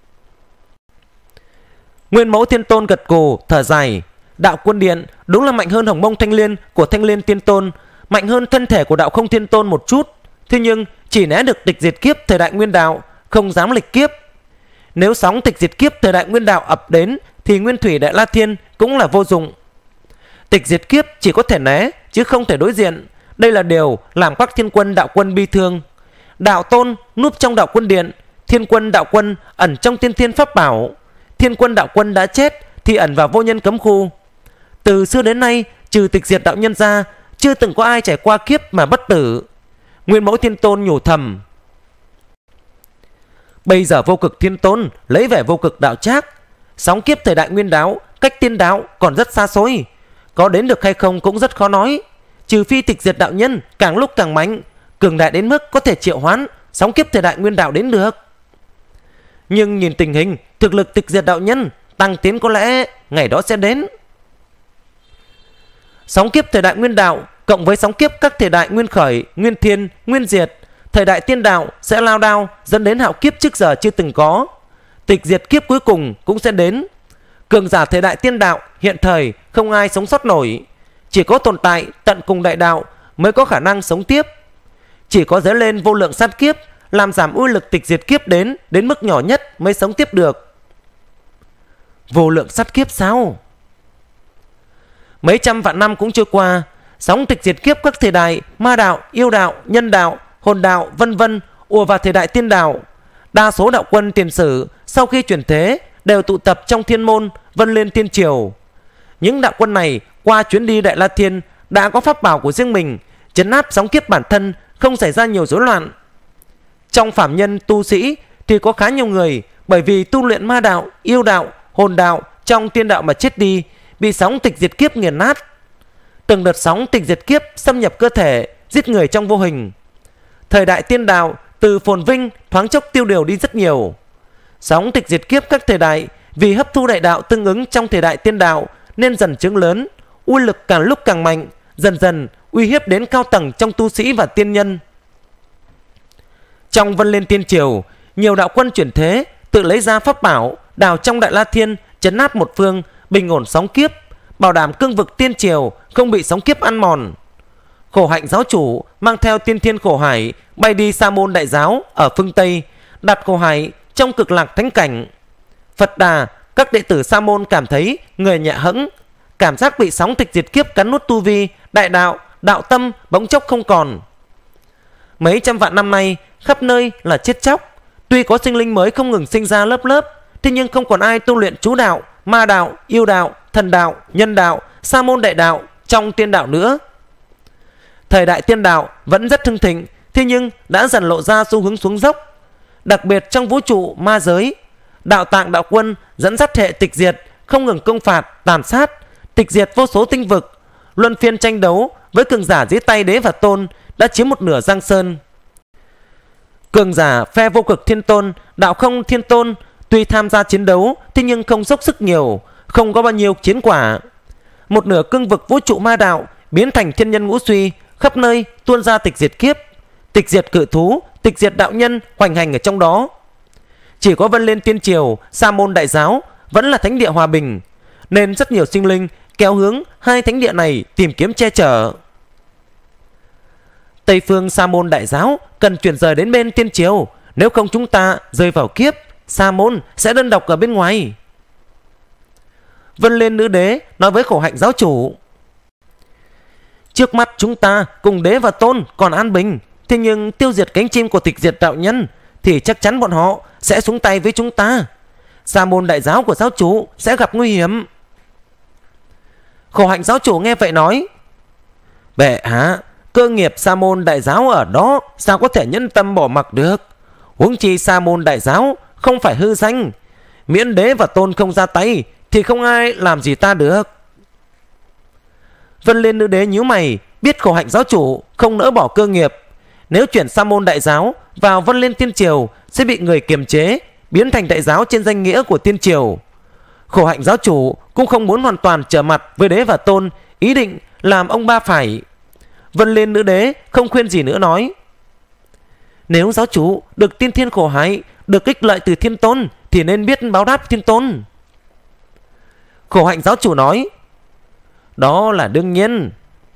Nguyên Mẫu Thiên Tôn gật gù thở dài: Đạo Quân Điện đúng là mạnh hơn Hồng Mông Thanh Liên của Thanh Liên Tiên Tôn, mạnh hơn thân thể của Đạo Không Thiên Tôn một chút, thế nhưng chỉ né được tịch diệt kiếp thời đại Nguyên Đạo, không dám lịch kiếp. Nếu sóng tịch diệt kiếp thời đại Nguyên Đạo ập đến thì Nguyên Thủy Đại La Thiên cũng là vô dụng. Tịch diệt kiếp chỉ có thể né chứ không thể đối diện, đây là điều làm các thiên quân đạo quân bi thương. Đạo Tôn núp trong Đạo Quân Điện, thiên quân đạo quân ẩn trong tiên thiên pháp bảo. Thiên quân đạo quân đã chết thì ẩn vào vô nhân cấm khu. Từ xưa đến nay, trừ tịch diệt đạo nhân ra, chưa từng có ai trải qua kiếp mà bất tử. Nguyên Mẫu Thiên Tôn nhủ thầm: Bây giờ Vô Cực Thiên Tôn lấy vẻ Vô Cực Đạo Trác, sóng kiếp thời đại Nguyên Đạo cách tiên đạo còn rất xa xôi, có đến được hay không cũng rất khó nói. Trừ phi tịch diệt đạo nhân càng lúc càng mạnh, cường đại đến mức có thể triệu hoán sóng kiếp thời đại Nguyên Đạo đến được. Nhưng nhìn tình hình, thực lực tịch diệt đạo nhân tăng tiến có lẽ ngày đó sẽ đến. Sóng kiếp thời đại Nguyên Đạo cộng với sóng kiếp các thời đại Nguyên Khởi, Nguyên Thiên, Nguyên Diệt, thời đại tiên đạo sẽ lao đao dẫn đến hạo kiếp trước giờ chưa từng có. Tịch diệt kiếp cuối cùng cũng sẽ đến. Cường giả thời đại tiên đạo hiện thời không ai sống sót nổi, chỉ có tồn tại tận cùng đại đạo mới có khả năng sống tiếp. Chỉ có dấy lên vô lượng sát kiếp làm giảm uy lực tịch diệt kiếp đến mức nhỏ nhất mới sống tiếp được. Vô lượng sát kiếp sao? Mấy trăm vạn năm cũng trôi qua, sóng tịch diệt kiếp các thời đại ma đạo, yêu đạo, nhân đạo, hồn đạo vân vân ùa vào thời đại tiên đạo. Đa số đạo quân tiền sử sau khi chuyển thế đều tụ tập trong thiên môn Vân Liên Tiên Triều. Những đạo quân này qua chuyến đi Đại La Thiên đã có pháp bảo của riêng mình, trấn áp sóng kiếp bản thân, không xảy ra nhiều rối loạn. Trong phạm nhân tu sĩ thì có khá nhiều người bởi vì tu luyện ma đạo, yêu đạo, hồn đạo trong tiên đạo mà chết đi, bị sóng tịch diệt kiếp nghiền nát. Từng đợt sóng tịch diệt kiếp xâm nhập cơ thể, giết người trong vô hình. Thời đại tiên đạo từ phồn vinh thoáng chốc tiêu điều đi rất nhiều. Sóng tịch diệt kiếp các thời đại vì hấp thu đại đạo tương ứng trong thời đại tiên đạo nên dần chướng lớn, uy lực càng lúc càng mạnh, dần dần uy hiếp đến cao tầng trong tu sĩ và tiên nhân. Trong Vân Lên Tiên Triều, nhiều đạo quân chuyển thế tự lấy ra pháp bảo đào trong Đại La Thiên, trấn áp một phương, bình ổn sóng kiếp, bảo đảm cương vực tiên triều không bị sóng kiếp ăn mòn. Khổ Hạnh giáo chủ mang theo tiên thiên khổ hải bay đi Sa Môn Đại Giáo ở phương Tây, đặt khổ hải trong Cực Lạc thánh cảnh. Phật Đà, các đệ tử Sa Môn cảm thấy người nhẹ hẫng, cảm giác bị sóng tịch diệt kiếp cắn nuốt tu vi, đại đạo, đạo tâm bỗng chốc không còn. Mấy trăm vạn năm nay khắp nơi là chết chóc, tuy có sinh linh mới không ngừng sinh ra lớp lớp, thế nhưng không còn ai tu luyện chú đạo, ma đạo, yêu đạo, thần đạo, nhân đạo, Sa Môn đại đạo trong tiên đạo nữa. Thời đại tiên đạo vẫn rất hưng thịnh, thế nhưng đã dần lộ ra xu hướng xuống dốc. Đặc biệt trong vũ trụ ma giới, Đạo Tạng đạo quân dẫn dắt hệ tịch diệt không ngừng công phạt, tàn sát, tịch diệt vô số tinh vực, luân phiên tranh đấu với cường giả dưới tay Đế và Tôn đã chiếm một nửa Giang Sơn. Cường giả phe Vô Cực Thiên Tôn, Đạo Không Thiên Tôn tuy tham gia chiến đấu thế nhưng không dốc sức nhiều, không có bao nhiêu chiến quả. Một nửa cương vực vũ trụ ma đạo biến thành thiên nhân ngũ suy, khắp nơi tuôn ra tịch diệt kiếp, tịch diệt cự thú, tịch diệt đạo nhân hoành hành ở trong đó. Chỉ có Vân Lên Tiên Triều, Sa Môn Đại Giáo vẫn là thánh địa hòa bình, nên rất nhiều sinh linh kéo hướng hai thánh địa này tìm kiếm che chở. Tây phương Sa Môn Đại Giáo cần chuyển rời đến bên Tiên Triều, nếu không chúng ta rơi vào kiếp, Sa Môn sẽ đơn độc ở bên ngoài. Vân Lên Nữ Đế nói với Khổ Hạnh giáo chủ: trước mắt chúng ta cùng Đế và Tôn còn an bình, thế nhưng tiêu diệt cánh chim của tịch diệt đạo nhân thì chắc chắn bọn họ sẽ xuống tay với chúng ta. Sa Môn Đại Giáo của giáo chủ sẽ gặp nguy hiểm. Khổ Hạnh giáo chủ nghe vậy nói: bệ hạ, cơ nghiệp Sa Môn Đại Giáo ở đó, sao có thể nhân tâm bỏ mặc được? Huống chi Sa Môn Đại Giáo không phải hư danh, miễn Đế và Tôn không ra tay thì không ai làm gì ta được. Vân Lên Nữ Đế nhíu mày, biết Khổ Hạnh giáo chủ không nỡ bỏ cơ nghiệp, nếu chuyển Sa Môn Đại Giáo vào Vân Lên Tiên Triều sẽ bị người kiềm chế, biến thành đại giáo trên danh nghĩa của Tiên Triều. Khổ Hạnh giáo chủ cũng không muốn hoàn toàn trở mặt với Đế và Tôn, ý định làm ông ba phải. Vân Lên Nữ Đế không khuyên gì nữa, nói: nếu giáo chủ được tiên thiên khổ hạnh, được ích lợi từ Thiên Tôn thì nên biết báo đáp Thiên Tôn. Khổ Hạnh giáo chủ nói: đó là đương nhiên.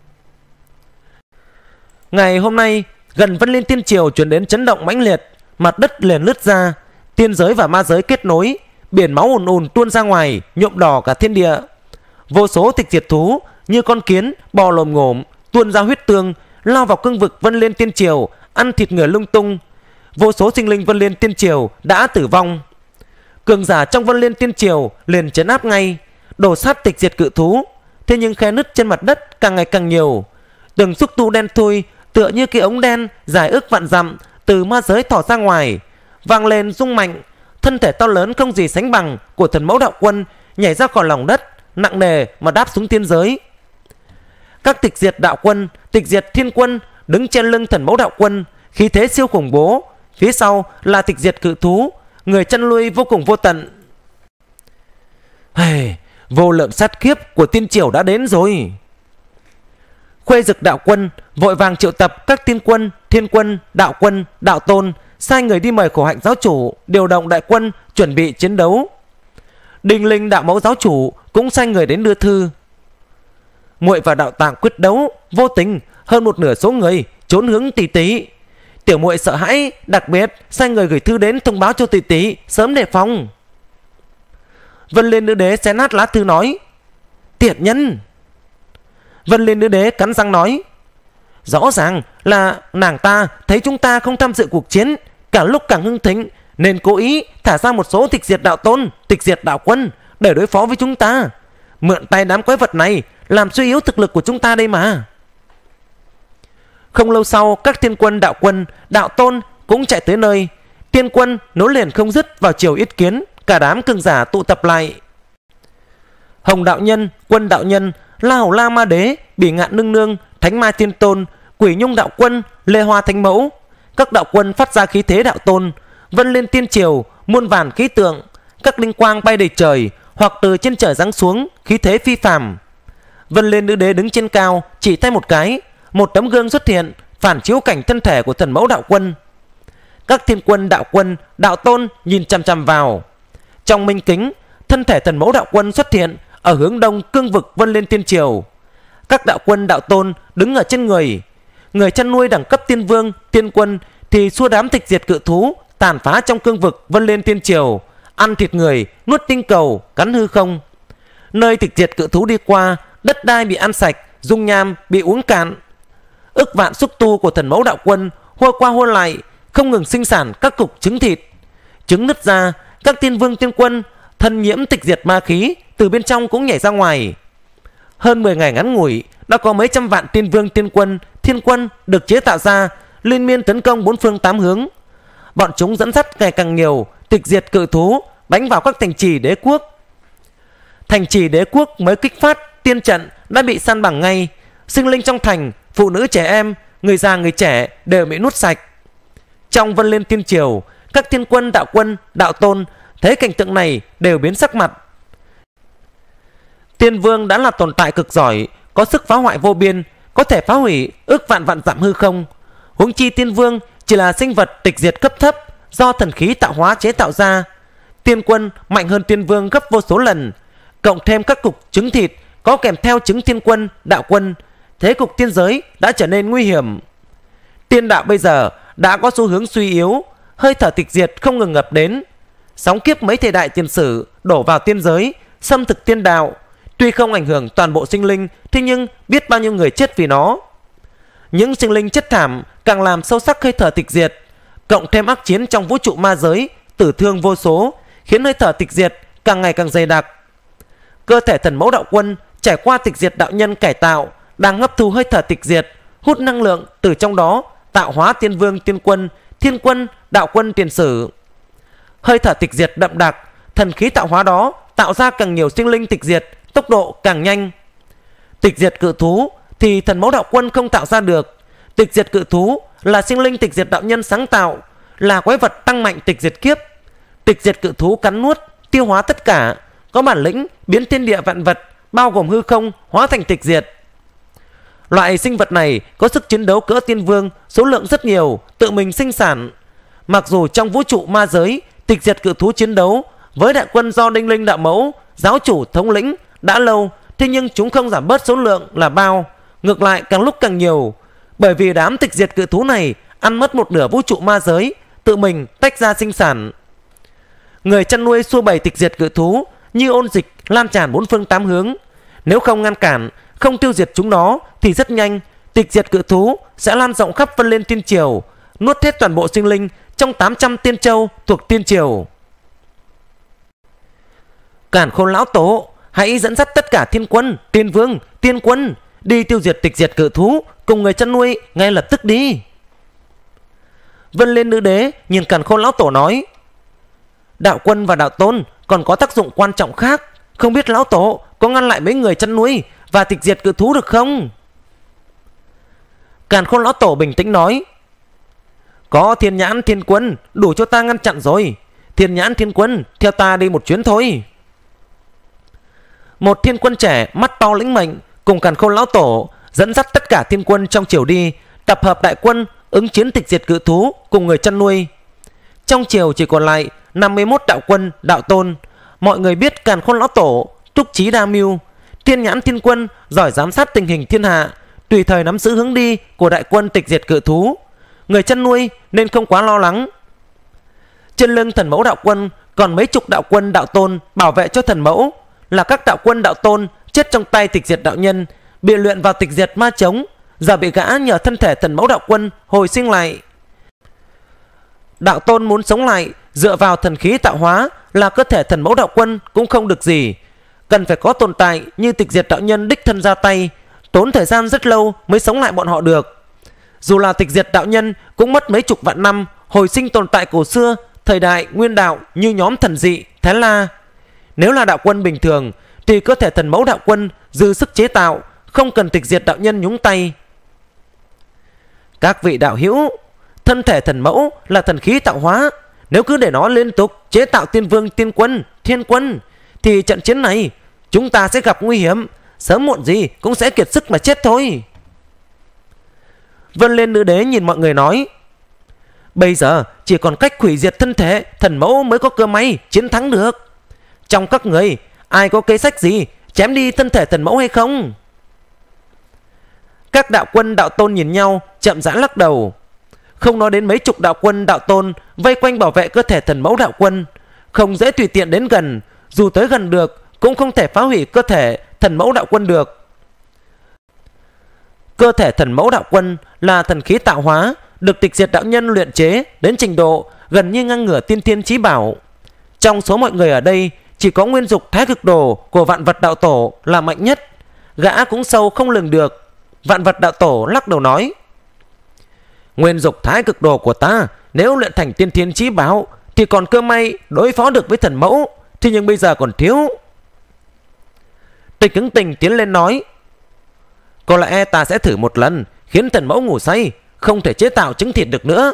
Ngày hôm nay, gần Vân Lên Tiên Triều chuyển đến chấn động mãnh liệt, mặt đất liền nứt ra, tiên giới và ma giới kết nối, biển máu ùn ùn tuôn ra ngoài, nhuộm đỏ cả thiên địa. Vô số tịch diệt thú như con kiến bò lồm ngổm tuôn ra huyết tương, lao vào cương vực Vân Lên Tiên Triều, ăn thịt người lung tung. Vô số sinh linh Vân Lên Tiên Triều đã tử vong. Cường giả trong Vân Lên Tiên Triều liền trấn áp ngay, đổ sát tịch diệt cự thú. Thế nhưng khe nứt trên mặt đất càng ngày càng nhiều, từng xúc tu đen thui tựa như cái ống đen dài ước vạn dặm từ ma giới thỏ ra ngoài, vang lên rung mạnh. Thân thể to lớn không gì sánh bằng của Thần Mẫu đạo quân nhảy ra khỏi lòng đất, nặng nề mà đáp xuống tiên giới. Các tịch diệt đạo quân, tịch diệt thiên quân đứng trên lưng Thần Mẫu đạo quân, khí thế siêu khủng bố. Phía sau là tịch diệt cự thú, người chăn nuôi vô cùng vô tận. Vô lượng sát kiếp của Tiên Triều đã đến rồi. Khuê Dực đạo quân vội vàng triệu tập các tiên quân, thiên quân, đạo quân, đạo tôn, sai người đi mời Khổ Hạnh giáo chủ điều động đại quân chuẩn bị chiến đấu. Đinh Linh đạo mẫu giáo chủ cũng sai người đến đưa thư. Muội và Đạo Tạng quyết đấu, vô tình hơn một nửa số người trốn hướng tỷ tỷ. Tiểu muội sợ hãi, đặc biệt sai người gửi thư đến thông báo cho tỷ tỷ sớm đề phòng. Vân Lên Nữ Đế xé nát lá thư nói: tiện nhân. Vân Lên Nữ Đế cắn răng nói: rõ ràng là nàng ta thấy chúng ta không tham dự cuộc chiến, càng lúc càng hưng thịnh, nên cố ý thả ra một số tịch diệt đạo tôn, tịch diệt đạo quân để đối phó với chúng ta, mượn tay đám quái vật này làm suy yếu thực lực của chúng ta đây mà. Không lâu sau, các thiên quân, đạo quân, đạo tôn cũng chạy tới nơi. Tiên quân nối liền không dứt vào chiều yết kiến, cả đám cường giả tụ tập lại. Hồng đạo nhân, Quân đạo nhân, La Hầu La Ma Đế, Bỉ Ngạn Nương Nương, Thánh Mai Thiên Tôn, Quỷ Nhung đạo quân, Lê Hoa Thánh Mẫu, các đạo quân phát ra khí thế đạo tôn, vân lên tiên triều, muôn vàn khí tượng, các linh quang bay đầy trời, hoặc từ trên trời giáng xuống, khí thế phi phàm. Vân lên nữ đế đứng trên cao, chỉ tay một cái, một tấm gương xuất hiện, phản chiếu cảnh thân thể của thần mẫu đạo quân. Các thiên quân, đạo tôn nhìn chằm chằm vào. Trong minh kính, thân thể thần mẫu đạo quân xuất hiện ở hướng đông cương vực vân lên tiên triều. Các đạo quân, đạo tôn đứng ở trên người. Người chăn nuôi đẳng cấp tiên vương, tiên quân thì xua đám tịch diệt cự thú tàn phá trong cương vực vân lên tiên triều, ăn thịt người, nuốt tinh cầu, cắn hư không. Nơi tịch diệt cự thú đi qua, đất đai bị ăn sạch, dung nham bị uống cạn. Ức vạn xúc tu của thần mẫu đạo quân hô qua hô lại, không ngừng sinh sản các cục trứng thịt. Trứng nứt ra, các tiên vương tiên quân thân nhiễm tịch diệt ma khí từ bên trong cũng nhảy ra ngoài. Hơn 10 ngày ngắn ngủi đã có mấy trăm vạn tiên vương tiên quân, thiên quân được chế tạo ra, liên miên tấn công bốn phương tám hướng. Bọn chúng dẫn dắt ngày càng nhiều tịch diệt cự thú đánh vào các thành trì đế quốc. Thành trì đế quốc mới kích phát tiên trận đã bị san bằng ngay. Sinh linh trong thành, phụ nữ trẻ em, người già người trẻ đều bị nuốt sạch. Trong vân lên tiên triều, các thiên quân, đạo tôn thấy cảnh tượng này đều biến sắc mặt. Tiên vương đã là tồn tại cực giỏi, có sức phá hoại vô biên, có thể phá hủy ước vạn dặm hư không. Huống chi tiên vương chỉ là sinh vật tịch diệt cấp thấp do thần khí tạo hóa chế tạo ra. Tiên quân mạnh hơn tiên vương gấp vô số lần, cộng thêm các cục trứng thịt có kèm theo trứng thiên quân, đạo quân, thế cục tiên giới đã trở nên nguy hiểm. Tiên đạo bây giờ đã có xu hướng suy yếu, hơi thở tịch diệt không ngừng ngập đến. Sóng kiếp mấy thời đại tiền sử đổ vào tiên giới, xâm thực tiên đạo. Tuy không ảnh hưởng toàn bộ sinh linh, thế nhưng biết bao nhiêu người chết vì nó. Những sinh linh chết thảm càng làm sâu sắc hơi thở tịch diệt, cộng thêm ác chiến trong vũ trụ ma giới, tử thương vô số, khiến hơi thở tịch diệt càng ngày càng dày đặc. Cơ thể thần mẫu đạo quân trải qua tịch diệt đạo nhân cải tạo, đang hấp thu hơi thở tịch diệt, hút năng lượng từ trong đó, tạo hóa tiên vương, tiên quân, thiên quân, đạo quân tiền sử. Hơi thở tịch diệt đậm đặc, thần khí tạo hóa đó tạo ra càng nhiều sinh linh tịch diệt, tốc độ càng nhanh. Tịch diệt cự thú thì thần mẫu đạo quân không tạo ra được. Tịch diệt cự thú là sinh linh tịch diệt đạo nhân sáng tạo, là quái vật tăng mạnh tịch diệt kiếp. Tịch diệt cự thú cắn nuốt, tiêu hóa tất cả, có bản lĩnh biến thiên địa vạn vật bao gồm hư không hóa thành tịch diệt. Loại sinh vật này có sức chiến đấu cỡ tiên vương, số lượng rất nhiều, tự mình sinh sản. Mặc dù trong vũ trụ ma giới, tịch diệt cự thú chiến đấu với đại quân do Đinh Linh đạo mẫu, giáo chủ thống lĩnh đã lâu, thế nhưng chúng không giảm bớt số lượng là bao, ngược lại càng lúc càng nhiều. Bởi vì đám tịch diệt cự thú này ăn mất một nửa vũ trụ ma giới, tự mình tách ra sinh sản. Người chăn nuôi xua bầy tịch diệt cự thú như ôn dịch lan tràn bốn phương tám hướng. Nếu không ngăn cản, không tiêu diệt chúng nó thì rất nhanh tịch diệt cự thú sẽ lan rộng khắp vân lên tiên triều, nuốt hết toàn bộ sinh linh trong 800 tiên châu thuộc tiên triều. Càn Khôn lão tổ, hãy dẫn dắt tất cả thiên quân, tiên vương, tiên quân đi tiêu diệt tịch diệt cự thú cùng người chăn nuôi ngay lập tức đi. Vân lên nữ đế nhìn Càn Khôn lão tổ nói: đạo quân và đạo tôn còn có tác dụng quan trọng khác, không biết lão tổ có ngăn lại mấy người chăn nuôi và tịch diệt cự thú được không? Càn Khôn lão tổ bình tĩnh nói: có Thiên Nhãn Thiên Quân đủ cho ta ngăn chặn rồi. Thiên Nhãn Thiên Quân theo ta đi một chuyến thôi. Một thiên quân trẻ mắt to lĩnh mệnh cùng Càn Khôn lão tổ dẫn dắt tất cả thiên quân trong triều đi, tập hợp đại quân ứng chiến tịch diệt cự thú cùng người chăn nuôi. Trong triều chỉ còn lại 51 đạo quân, đạo tôn. Mọi người biết Càn Khôn lão tổ túc trí đa mưu, Thiên Nhãn Thiên Quân giỏi giám sát tình hình thiên hạ, tùy thời nắm giữ hướng đi của đại quân tịch diệt cự thú. Người chăn nuôi nên không quá lo lắng. Trên lưng thần mẫu đạo quân còn mấy chục đạo quân, đạo tôn bảo vệ cho thần mẫu, là các đạo quân, đạo tôn chết trong tay tịch diệt đạo nhân, bị luyện vào tịch diệt ma chống, giờ bị gã nhờ thân thể thần mẫu đạo quân hồi sinh lại. Đạo tôn muốn sống lại dựa vào thần khí tạo hóa, là cơ thể thần mẫu đạo quân cũng không được gì, cần phải có tồn tại như tịch diệt đạo nhân đích thân ra tay, tốn thời gian rất lâu mới sống lại bọn họ được. Dù là tịch diệt đạo nhân cũng mất mấy chục vạn năm hồi sinh tồn tại cổ xưa, thời đại nguyên đạo như nhóm thần dị Thái La. Nếu là đạo quân bình thường thì cơ thể thần mẫu đạo quân dư sức chế tạo, không cần tịch diệt đạo nhân nhúng tay. Các vị đạo hữu, thân thể thần mẫu là thần khí tạo hóa. Nếu cứ để nó liên tục chế tạo tiên vương, tiên quân, thiên quân, thì trận chiến này chúng ta sẽ gặp nguy hiểm, sớm muộn gì cũng sẽ kiệt sức mà chết thôi. Vân Liên Nữ Đế nhìn mọi người nói: bây giờ chỉ còn cách hủy diệt thân thể thần mẫu mới có cơ may chiến thắng được. Trong các người ai có kế sách gì chém đi thân thể thần mẫu hay không? Các đạo quân đạo tôn nhìn nhau, chậm rãi lắc đầu. Không nói đến mấy chục đạo quân đạo tôn vây quanh bảo vệ cơ thể thần mẫu đạo quân, không dễ tùy tiện đến gần. Dù tới gần được cũng không thể phá hủy cơ thể thần mẫu đạo quân được. Cơ thể thần mẫu đạo quân là thần khí tạo hóa, được Tịch Diệt đạo nhân luyện chế đến trình độ gần như ngang ngửa tiên thiên chí bảo. Trong số mọi người ở đây, chỉ có Nguyên Dục Thái Cực Đồ của Vạn Vật Đạo Tổ là mạnh nhất. Gã cũng sâu không lường được. Vạn Vật Đạo Tổ lắc đầu nói: Nguyên Dục Thái Cực Đồ của ta nếu luyện thành tiên thiên chí bảo thì còn cơ may đối phó được với thần mẫu, thế nhưng bây giờ còn thiếu. Tịch Ứng Tình tiến lên nói: có lẽ ta sẽ thử một lần, khiến thần mẫu ngủ say, không thể chế tạo trứng thịt được nữa.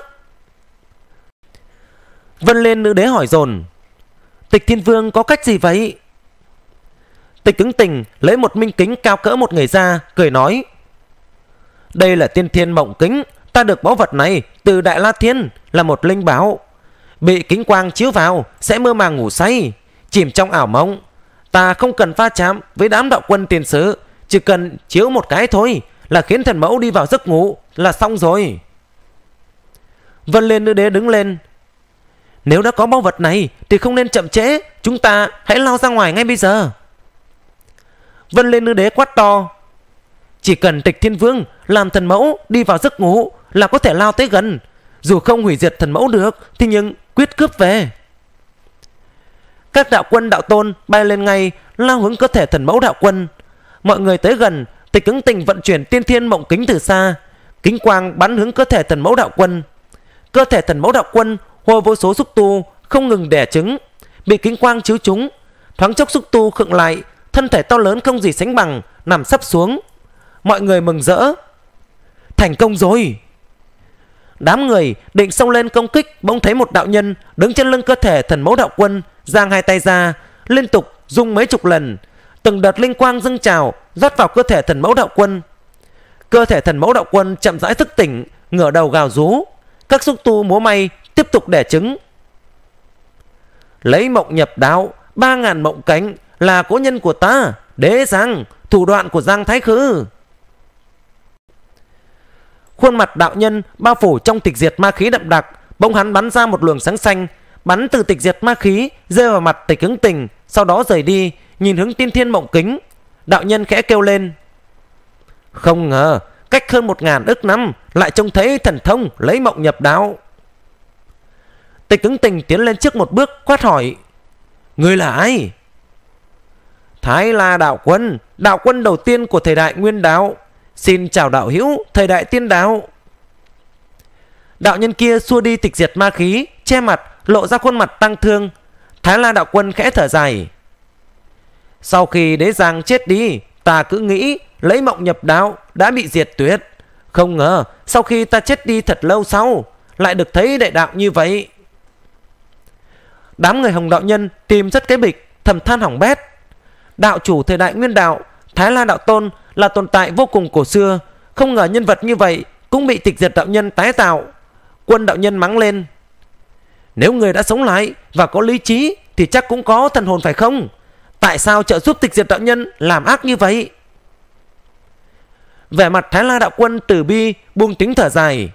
Vân Liên Nữ Đế hỏi dồn: Tịch Thiên Vương có cách gì vậy? Tịch Ứng Tình lấy một minh kính cao cỡ một người ra, cười nói: đây là Tiên Thiên Mộng Kính. Ta được báu vật này từ Đại La Thiên, là một linh bảo. Bị kính quang chiếu vào sẽ mơ màng ngủ say, chìm trong ảo mộng. Ta không cần va chạm với đám đạo quân tiền sử, chỉ cần chiếu một cái thôi là khiến thần mẫu đi vào giấc ngủ là xong rồi. Vân Liên Nữ Đế đứng lên: nếu đã có báu vật này thì không nên chậm trễ, chúng ta hãy lao ra ngoài ngay bây giờ. Vân Liên Nữ Đế quát to: chỉ cần Tịch Thiên Vương làm thần mẫu đi vào giấc ngủ là có thể lao tới gần. Dù không hủy diệt thần mẫu được thì nhưng quyết cướp về. Các đạo quân đạo tôn bay lên ngay, lao hướng cơ thể thần mẫu đạo quân. Mọi người tới gần, Tịch Ứng Tình vận chuyển Tiên Thiên Mộng Kính từ xa, kính quang bắn hướng cơ thể thần mẫu đạo quân. Cơ thể thần mẫu đạo quân hô vô số xúc tu không ngừng đẻ trứng, bị kính quang chiếu trúng. Thoáng chốc xúc tu khựng lại, thân thể to lớn không gì sánh bằng nằm sấp xuống. Mọi người mừng rỡ: thành công rồi. Đám người định xông lên công kích, bỗng thấy một đạo nhân đứng trên lưng cơ thể thần mẫu đạo quân, giang hai tay ra, liên tục rung mấy chục lần. Từng đợt linh quang dâng trào rót vào cơ thể thần mẫu đạo quân. Cơ thể thần mẫu đạo quân chậm rãi thức tỉnh, ngửa đầu gào rú. Các xúc tu múa may tiếp tục đẻ trứng. Lấy mộng nhập đạo, 3000 mộng cánh là cố nhân của ta. Đế Giang, thủ đoạn của Giang Thái Khư. Khuôn mặt đạo nhân bao phủ trong tịch diệt ma khí đậm đặc, bỗng hắn bắn ra một luồng sáng xanh, bắn từ tịch diệt ma khí rơi vào mặt Tịch Ứng Tình, sau đó rời đi, nhìn hướng Tiên Thiên Mộng Kính. Đạo nhân khẽ kêu lên: không ngờ cách hơn 1000 ức năm lại trông thấy thần thông lấy mộng nhập đạo. Tịch Ứng Tình tiến lên trước một bước, quát hỏi: ngươi là ai? Thái La đạo quân đầu tiên của thời đại Nguyên Đạo. Xin chào đạo hữu thời đại Tiên Đạo. Đạo nhân kia xua đi tịch diệt ma khí, che mặt, lộ ra khuôn mặt tăng thương. Thái La đạo quân khẽ thở dài: sau khi Đế Giang chết đi, ta cứ nghĩ lấy mộng nhập đạo đã bị diệt tuyệt. Không ngờ sau khi ta chết đi thật lâu sau, lại được thấy đại đạo như vậy. Đám người Hồng đạo nhân tìm rất cái bịch, thầm than hỏng bét. Đạo chủ thời đại Nguyên Đạo Thái La đạo tôn là tồn tại vô cùng cổ xưa, không ngờ nhân vật như vậy cũng bị tịch diệt đạo nhân tái tạo. Quân đạo nhân mắng lên: nếu người đã sống lại và có lý trí thì chắc cũng có thần hồn phải không? Tại sao trợ giúp tịch diệt đạo nhân làm ác như vậy? Vẻ mặt Thái La đạo quân từ bi buông tính thở dài: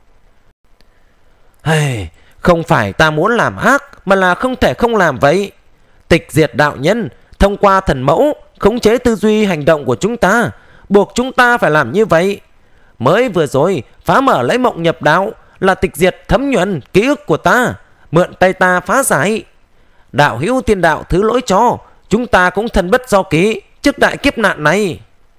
không phải ta muốn làm ác, mà là không thể không làm vậy. Tịch diệt đạo nhân thông qua thần mẫu khống chế tư duy hành động của chúng ta, buộc chúng ta phải làm như vậy. Mới vừa rồi phá mở lấy mộng nhập đạo là tịch diệt thấm nhuần ký ức của ta, mượn tay ta phá giải. Đạo hữu Tiên Đạo thứ lỗi cho, chúng ta cũng thân bất do ký trước đại kiếp nạn này.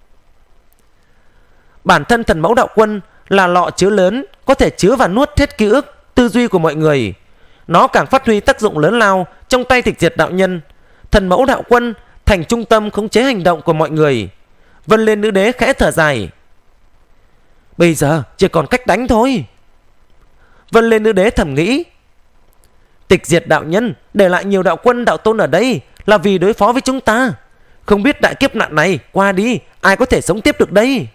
Bản thân thần mẫu đạo quân là lọ chứa lớn, có thể chứa và nuốt hết ký ức, tư duy của mọi người. Nó càng phát huy tác dụng lớn lao trong tay tịch diệt đạo nhân. Thần mẫu đạo quân thành trung tâm khống chế hành động của mọi người. Vân Liên Nữ Đế khẽ thở dài: bây giờ chỉ còn cách đánh thôi. Vân Liên Nữ Đế thầm nghĩ, Tịch Diệt đạo nhân để lại nhiều đạo quân đạo tôn ở đây là vì đối phó với chúng ta. Không biết đại kiếp nạn này qua đi, ai có thể sống tiếp được đây?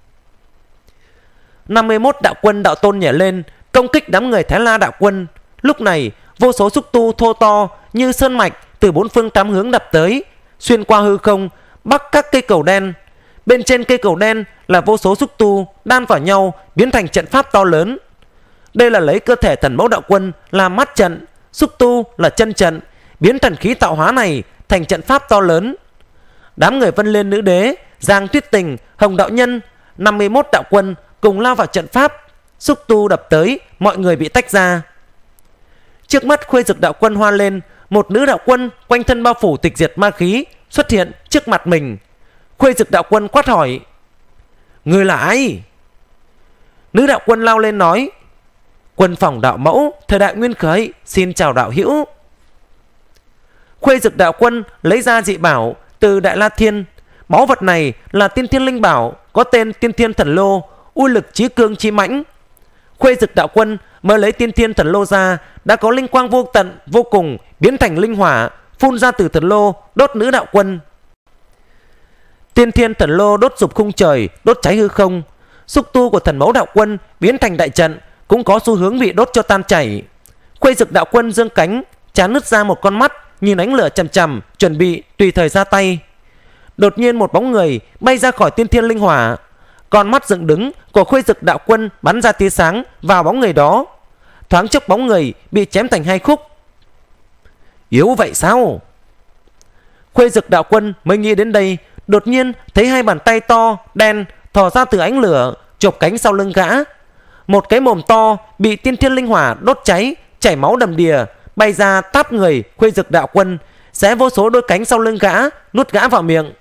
51 đạo quân đạo tôn nhảy lên công kích đám người Thái La đạo quân. Lúc này vô số xúc tu thô to như sơn mạch từ bốn phương tám hướng đập tới, xuyên qua hư không, bắc các cây cầu đen. Bên trên cây cầu đen là vô số xúc tu đan vào nhau biến thành trận pháp to lớn. Đây là lấy cơ thể thần mẫu đạo quân làm mắt trận, xúc tu là chân trận, biến thần khí tạo hóa này thành trận pháp to lớn. Đám người Vân Liên Nữ Đế, Giang Tuyết Tình, Hồng đạo nhân, 51 đạo quân cùng lao vào trận pháp. Xúc tu đập tới, mọi người bị tách ra. Trước mắt Khuê Dực đạo quân hoa lên, một nữ đạo quân quanh thân bao phủ tịch diệt ma khí xuất hiện trước mặt mình. Khuê Dực đạo quân quát hỏi, người là ai? Nữ đạo quân lao lên nói, Quân Phòng đạo mẫu, thời đại nguyên khởi, xin chào đạo hữu. Khuê Dực đạo quân lấy ra dị bảo từ Đại La Thiên. Báu vật này là tiên thiên linh bảo, có tên Tiên Thiên Thần Lô, uy lực chí cương chi mãnh. Khuê Dực đạo quân mới lấy Tiên Thiên Thần Lô ra, đã có linh quang vô tận vô cùng, biến thành linh hỏa phun ra từ thần lô đốt nữ đạo quân. Tiên Thiên Thần Lô đốt sụp khung trời, đốt cháy hư không. Xúc tu của thần mẫu đạo quân biến thành đại trận cũng có xu hướng bị đốt cho tan chảy. Khuê Dực đạo quân giương cánh, trán nứt ra một con mắt, nhìn ánh lửa chằm chằm, chuẩn bị tùy thời ra tay. Đột nhiên một bóng người bay ra khỏi tiên thiên linh hỏa. Con mắt dựng đứng của Khuê Dực đạo quân bắn ra tia sáng vào bóng người đó. Thoáng chốc bóng người bị chém thành hai khúc. Yếu vậy sao? Khuê Dực đạo quân mới nghĩ đến đây, đột nhiên thấy hai bàn tay to đen thò ra từ ánh lửa, chộp cánh sau lưng gã. Một cái mồm to bị tiên thiên linh hỏa đốt cháy, chảy máu đầm đìa, bay ra táp người Khuê Dực đạo quân, xé vô số đôi cánh sau lưng gã, nuốt gã vào miệng.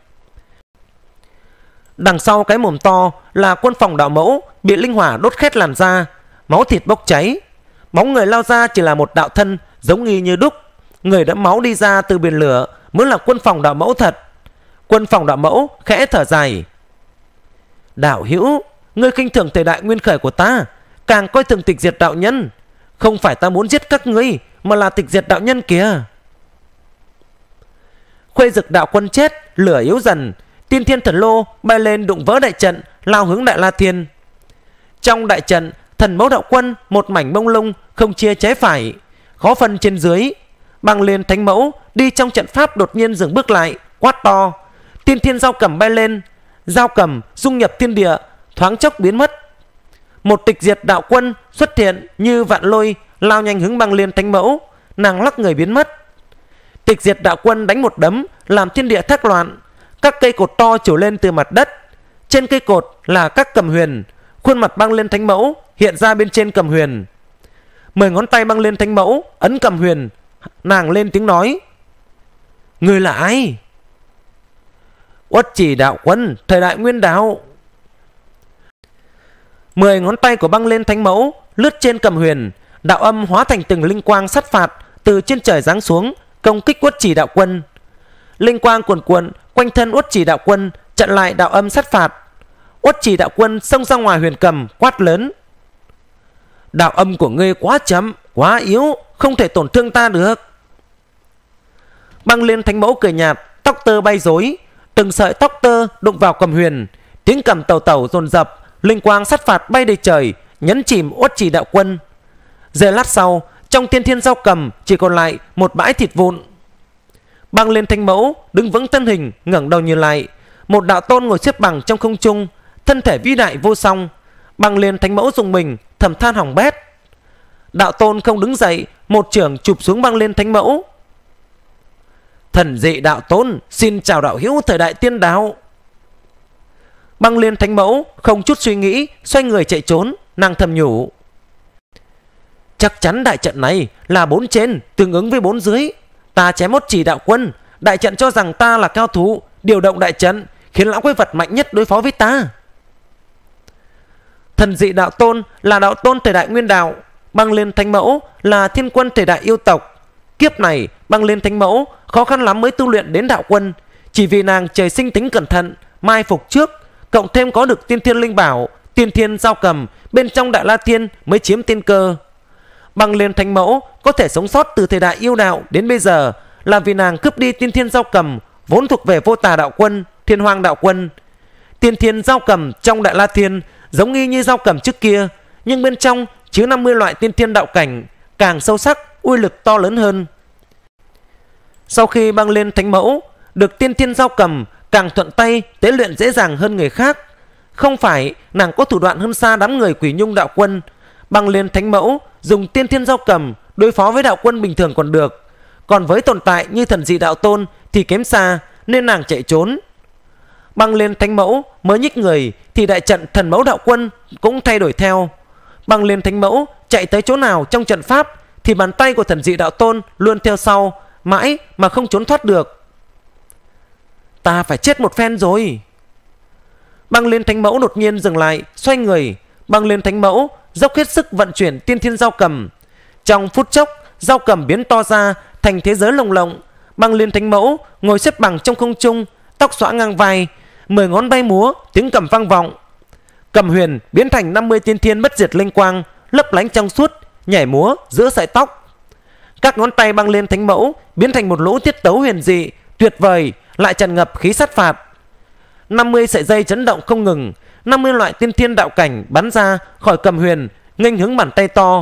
Đằng sau cái mồm to là Quân Phòng đạo mẫu bị linh hỏa đốt khét làn da, máu thịt bốc cháy. Bóng người lao ra chỉ là một đạo thân giống y như đúc. Người đã máu đi ra từ biển lửa mới là Quân Phòng đạo mẫu thật. Quân Phòng đạo mẫu khẽ thở dài, đạo hữu, ngươi khinh thường thời đại nguyên khởi của ta, càng coi thường Tịch Diệt đạo nhân. Không phải ta muốn giết các ngươi, mà là Tịch Diệt đạo nhân kìa. Khuê Dực đạo quân chết, lửa yếu dần. Tiên Thiên Thần Lô bay lên đụng vỡ đại trận, lao hướng Đại La Thiên. Trong đại trận, thần mẫu đạo quân một mảnh mông lung, không chia trái phải, khó phân trên dưới. Băng Liên Thánh Mẫu đi trong trận pháp đột nhiên dừng bước lại, quát to. Tiên Thiên Giao Cầm bay lên, Giao Cầm dung nhập thiên địa, thoáng chốc biến mất. Một Tịch Diệt đạo quân xuất hiện như vạn lôi, lao nhanh hướng Băng Liên Thánh Mẫu. Nàng lắc người biến mất. Tịch Diệt đạo quân đánh một đấm làm thiên địa thác loạn. Các cây cột to trổ lên từ mặt đất. Trên cây cột là các cầm huyền. Khuôn mặt Băng Liên Thánh Mẫu hiện ra bên trên cầm huyền. 10 ngón tay Băng Liên Thánh Mẫu ấn cầm huyền. Nàng lên tiếng nói, người là ai? Uất Chỉ đạo quân, thời đại nguyên đạo. 10 ngón tay của Băng Liên Thánh Mẫu lướt trên cầm huyền. Đạo âm hóa thành từng linh quang sát phạt từ trên trời giáng xuống, công kích Uất Chỉ đạo quân. Linh quang cuồn cuộn quanh thân Uất Chỉ đạo quân, chặn lại đạo âm sát phạt. Uất Chỉ đạo quân xông ra ngoài huyền cầm, quát lớn, đạo âm của ngươi quá chậm, quá yếu, không thể tổn thương ta được. Băng Liên Thánh Mẫu cười nhạt, tóc tơ bay rối, từng sợi tóc tơ đụng vào cầm huyền, tiếng cầm tàu tàu dồn dập, linh quang sát phạt bay đầy trời, nhấn chìm Uất Chỉ đạo quân. Giây lát sau, trong Tiên Thiên Giao Cầm chỉ còn lại một bãi thịt vụn. Băng Liên Thánh Mẫu đứng vững thân hình, ngẩng đầu nhìn lại, một đạo tôn ngồi xếp bằng trong không trung, thân thể vĩ đại vô song. Băng Liên Thánh Mẫu dùng mình, thầm than hỏng bét. Đạo tôn không đứng dậy, một chưởng chụp xuống Băng Liên Thánh Mẫu. Thần dị đạo tôn, xin chào đạo hữu thời đại tiên đạo. Băng Liên Thánh Mẫu không chút suy nghĩ, xoay người chạy trốn. Nàng thầm nhủ, chắc chắn đại trận này là 4 trên tương ứng với 4 dưới. Ta chém Uất Chỉ đạo quân, đại trận cho rằng ta là cao thủ, điều động đại trận khiến lão quái vật mạnh nhất đối phó với ta. Thần dị đạo tôn là đạo tôn thời đại nguyên đạo. Băng Liên Thánh Mẫu là thiên quân thời đại yêu tộc. Kiếp này Băng Liên Thánh Mẫu khó khăn lắm mới tu luyện đến đạo quân, chỉ vì nàng trời sinh tính cẩn thận, mai phục trước, cộng thêm có được tiên thiên linh bảo Tiên Thiên Giao Cầm bên trong Đại La Thiên mới chiếm tiên cơ. Băng Liên Thánh Mẫu có thể sống sót từ thời đại yêu đạo đến bây giờ là vì nàng cướp đi tiên thiên dao cầm vốn thuộc về Vô Tà đạo quân, Thiên Hoang đạo quân. Tiên thiên dao cầm trong Đại La Thiên giống y như dao cầm trước kia, nhưng bên trong chứa 50 loại tiên thiên đạo cảnh, càng sâu sắc, uy lực to lớn hơn. Sau khi Băng Liên Thánh Mẫu được tiên thiên dao cầm, càng thuận tay tế luyện dễ dàng hơn người khác. Không phải nàng có thủ đoạn hơn xa đám người Quỷ Nhung đạo quân. Băng Liên Thánh Mẫu dùng tiên thiên dao cầm đối phó với đạo quân bình thường còn được, còn với tồn tại như Thần Dị đạo tôn thì kém xa, nên nàng chạy trốn. Băng Liên Thánh Mẫu mới nhích người thì đại trận Thần Mẫu đạo quân cũng thay đổi theo. Băng Liên Thánh Mẫu chạy tới chỗ nào trong trận pháp thì bàn tay của Thần Dị đạo tôn luôn theo sau, mãi mà không trốn thoát được. Ta phải chết một phen rồi. Băng Liên Thánh Mẫu đột nhiên dừng lại, xoay người. Băng Liên Thánh Mẫu dốc hết sức vận chuyển tiên thiên dao cầm. Trong phút chốc, dao cầm biến to ra thành thế giới lồng lộng. Băng Liên Thánh Mẫu ngồi xếp bằng trong không trung, tóc xõa ngang vai, 10 ngón bay múa, tiếng cầm vang vọng. Cầm huyền biến thành 50 tiên thiên bất diệt linh quang, lấp lánh trong suốt, nhảy múa giữa sợi tóc. Các ngón tay Băng Liên Thánh Mẫu biến thành một lũ tiết tấu huyền dị, tuyệt vời, lại tràn ngập khí sát phạt. 50 sợi dây chấn động không ngừng, 50 loại tiên thiên đạo cảnh bắn ra khỏi cầm huyền, nghênh hướng bàn tay to.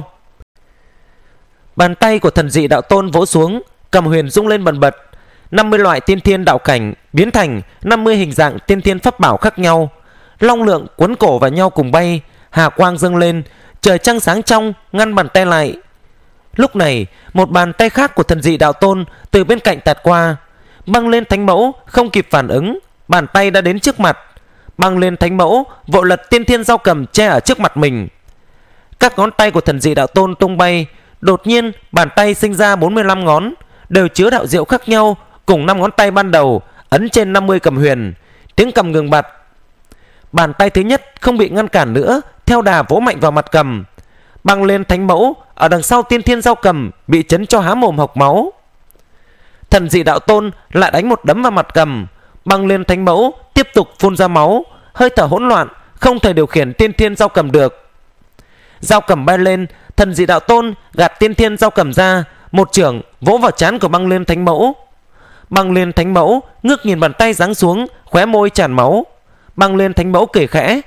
Bàn tay của Thần Dị đạo tôn vỗ xuống, cầm huyền rung lên bần bật. 50 loại tiên thiên đạo cảnh biến thành 50 hình dạng tiên thiên pháp bảo khác nhau. Long lượng cuốn cổ vào nhau cùng bay, hà quang dâng lên, trời trăng sáng trong ngăn bàn tay lại. Lúc này, một bàn tay khác của Thần Dị đạo tôn từ bên cạnh tạt qua. Băng Liên Thánh Mẫu không kịp phản ứng, bàn tay đã đến trước mặt. Băng Liên Thánh Mẫu vội lật tiên thiên dao cầm che ở trước mặt mình. Các ngón tay của Thần Dị đạo tôn tung bay. Đột nhiên bàn tay sinh ra 45 ngón, đều chứa đạo diệu khác nhau, cùng 5 ngón tay ban đầu ấn trên 50 cầm huyền. Tiếng cầm ngừng bặt. Bàn tay thứ nhất không bị ngăn cản nữa, theo đà vỗ mạnh vào mặt cầm. Băng Liên Thánh Mẫu ở đằng sau tiên thiên dao cầm bị chấn cho há mồm hộc máu. Thần Dị đạo tôn lại đánh một đấm vào mặt cầm. Băng Liên Thánh Mẫu tiếp tục phun ra máu, hơi thở hỗn loạn, không thể điều khiển tiên thiên dao cầm được. Dao cầm bay lên, Thần Dị đạo tôn gạt tiên thiên dao cầm ra, một chưởng vỗ vào trán của Băng Liên Thánh Mẫu. Băng Liên Thánh Mẫu ngước nhìn bàn tay giáng xuống, khóe môi tràn máu. Băng Liên Thánh Mẫu cười khẽ: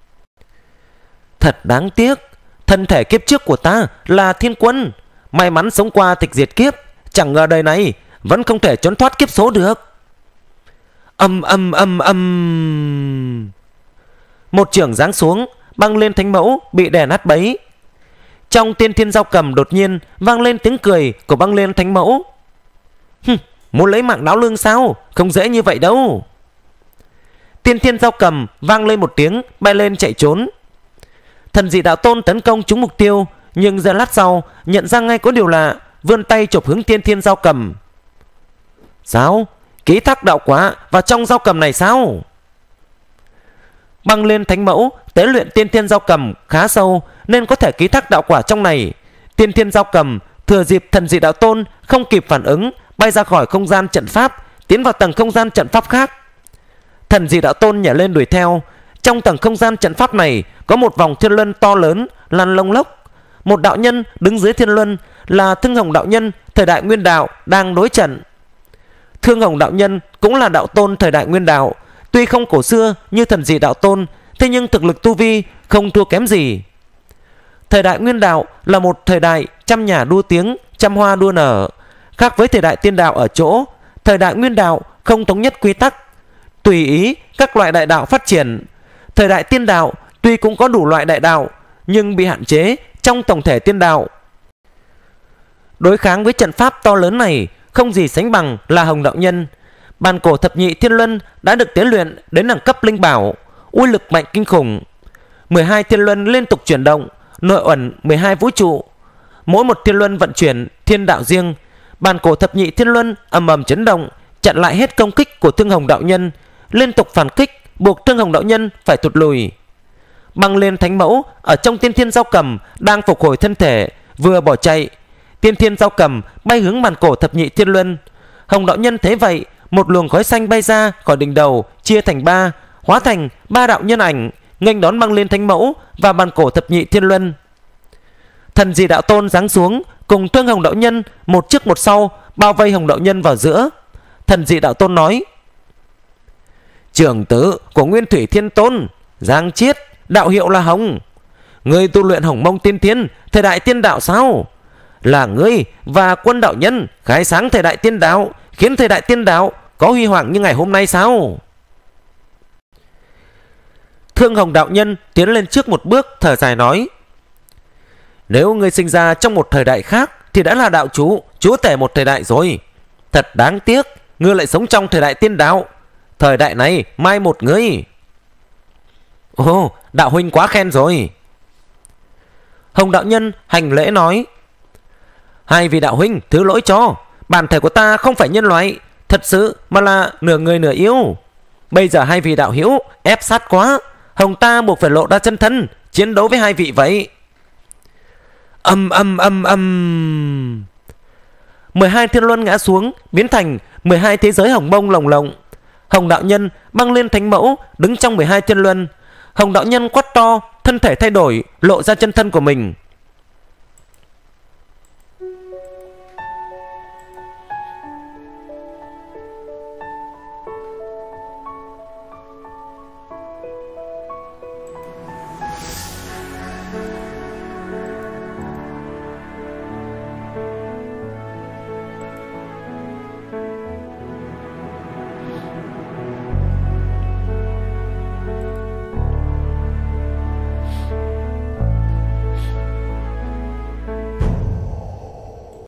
thật đáng tiếc, thân thể kiếp trước của ta là thiên quân, may mắn sống qua tịch diệt kiếp, chẳng ngờ đời này vẫn không thể trốn thoát kiếp số được. Một chưởng giáng xuống, Băng Liên Thánh Mẫu bị đè nát bấy. Trong tiên thiên dao cầm đột nhiên vang lên tiếng cười của Băng Liên Thánh Mẫu: muốn lấy mạng Đáo Lương sao? Không dễ như vậy đâu. Tiên thiên dao cầm vang lên một tiếng, bay lên chạy trốn. Thần Dị đạo tôn tấn công trúng mục tiêu, nhưng giây lát sau nhận ra ngay có điều lạ, vươn tay chộp hướng tiên thiên dao cầm. Sao? Ký thác đạo quả vào trong dao cầm này sao? Băng Liên Thánh Mẫu tế luyện tiên thiên dao cầm khá sâu, nên có thể ký thác đạo quả trong này. Tiên thiên dao cầm thừa dịp Thần Dị đạo tôn không kịp phản ứng, bay ra khỏi không gian trận pháp, tiến vào tầng không gian trận pháp khác. Thần Dị đạo tôn nhảy lên đuổi theo. Trong tầng không gian trận pháp này có một vòng thiên luân to lớn, lăn lông lốc. Một đạo nhân đứng dưới thiên luân là Thương Hồng đạo nhân thời đại Nguyên đạo đang đối trận. Thương Hồng đạo nhân cũng là đạo tôn thời đại Nguyên đạo, tuy không cổ xưa như Thần Dị đạo tôn, thế nhưng thực lực tu vi không thua kém gì. Thời đại Nguyên đạo là một thời đại trăm nhà đua tiếng, trăm hoa đua nở. Khác với thời đại Tiên đạo ở chỗ, thời đại Nguyên đạo không thống nhất quy tắc, tùy ý các loại đại đạo phát triển. Thời đại Tiên đạo tuy cũng có đủ loại đại đạo, nhưng bị hạn chế trong tổng thể Tiên đạo. Đối kháng với trận pháp to lớn này, không gì sánh bằng là Hồng đạo nhân. Bàn cổ thập nhị thiên luân đã được tế luyện đến đẳng cấp linh bảo, uy lực mạnh kinh khủng. 12 thiên luân liên tục chuyển động, nội ẩn 12 vũ trụ. Mỗi một thiên luân vận chuyển thiên đạo riêng. Bàn cổ thập nhị thiên luân ầm ầm chấn động, chặn lại hết công kích của Thương Hồng đạo nhân, liên tục phản kích, buộc Thương Hồng đạo nhân phải thụt lùi. Băng Liên Thánh Mẫu ở trong tiên thiên dao cầm đang phục hồi thân thể, vừa bỏ chạy. Tiên thiên dao cầm bay hướng bàn cổ thập nhị thiên luân. Hồng đạo nhân thấy vậy, một luồng khói xanh bay ra khỏi đỉnh đầu, chia thành ba, hóa thành 3 đạo nhân ảnh nghênh đón Băng Liên Thánh Mẫu và bàn cổ thập nhị thiên luân. Thần Dị Đạo Tôn giáng xuống cùng Thương Hồng Đạo Nhân một trước một sau bao vây Hồng Đạo Nhân vào giữa. Thần Dị Đạo Tôn nói: trưởng tử của Nguyên Thủy Thiên Tôn Giang Chiết, đạo hiệu là Hồng. Ngươi tu luyện Hồng Mông Tiên Thiên, thời đại tiên đạo sao? Là ngươi và Quân đạo nhân khai sáng thời đại tiên đạo, khiến thời đại tiên đạo có huy hoàng như ngày hôm nay sao? Thương Hồng Đạo Nhân tiến lên trước một bước, thở dài nói: nếu ngươi sinh ra trong một thời đại khác thì đã là đạo chủ, chúa tể một thời đại rồi. Thật đáng tiếc, ngươi lại sống trong thời đại tiên đạo. Thời đại này mai một ngươi. Ồ, đạo huynh quá khen rồi. Hồng Đạo Nhân hành lễ nói: hai vị đạo huynh thứ lỗi cho, bản thể của ta không phải nhân loại thật sự, mà là nửa người nửa yêu. Bây giờ hai vị đạo hữu ép sát quá, Hồng ta buộc phải lộ ra chân thân chiến đấu với hai vị vậy. 12 thiên luân ngã xuống, biến thành 12 thế giới hồng mông lồng lộng. Hồng Đạo Nhân băng lên thánh mẫu đứng trong 12 thiên luân. Hồng Đạo Nhân quát to, thân thể thay đổi, lộ ra chân thân của mình.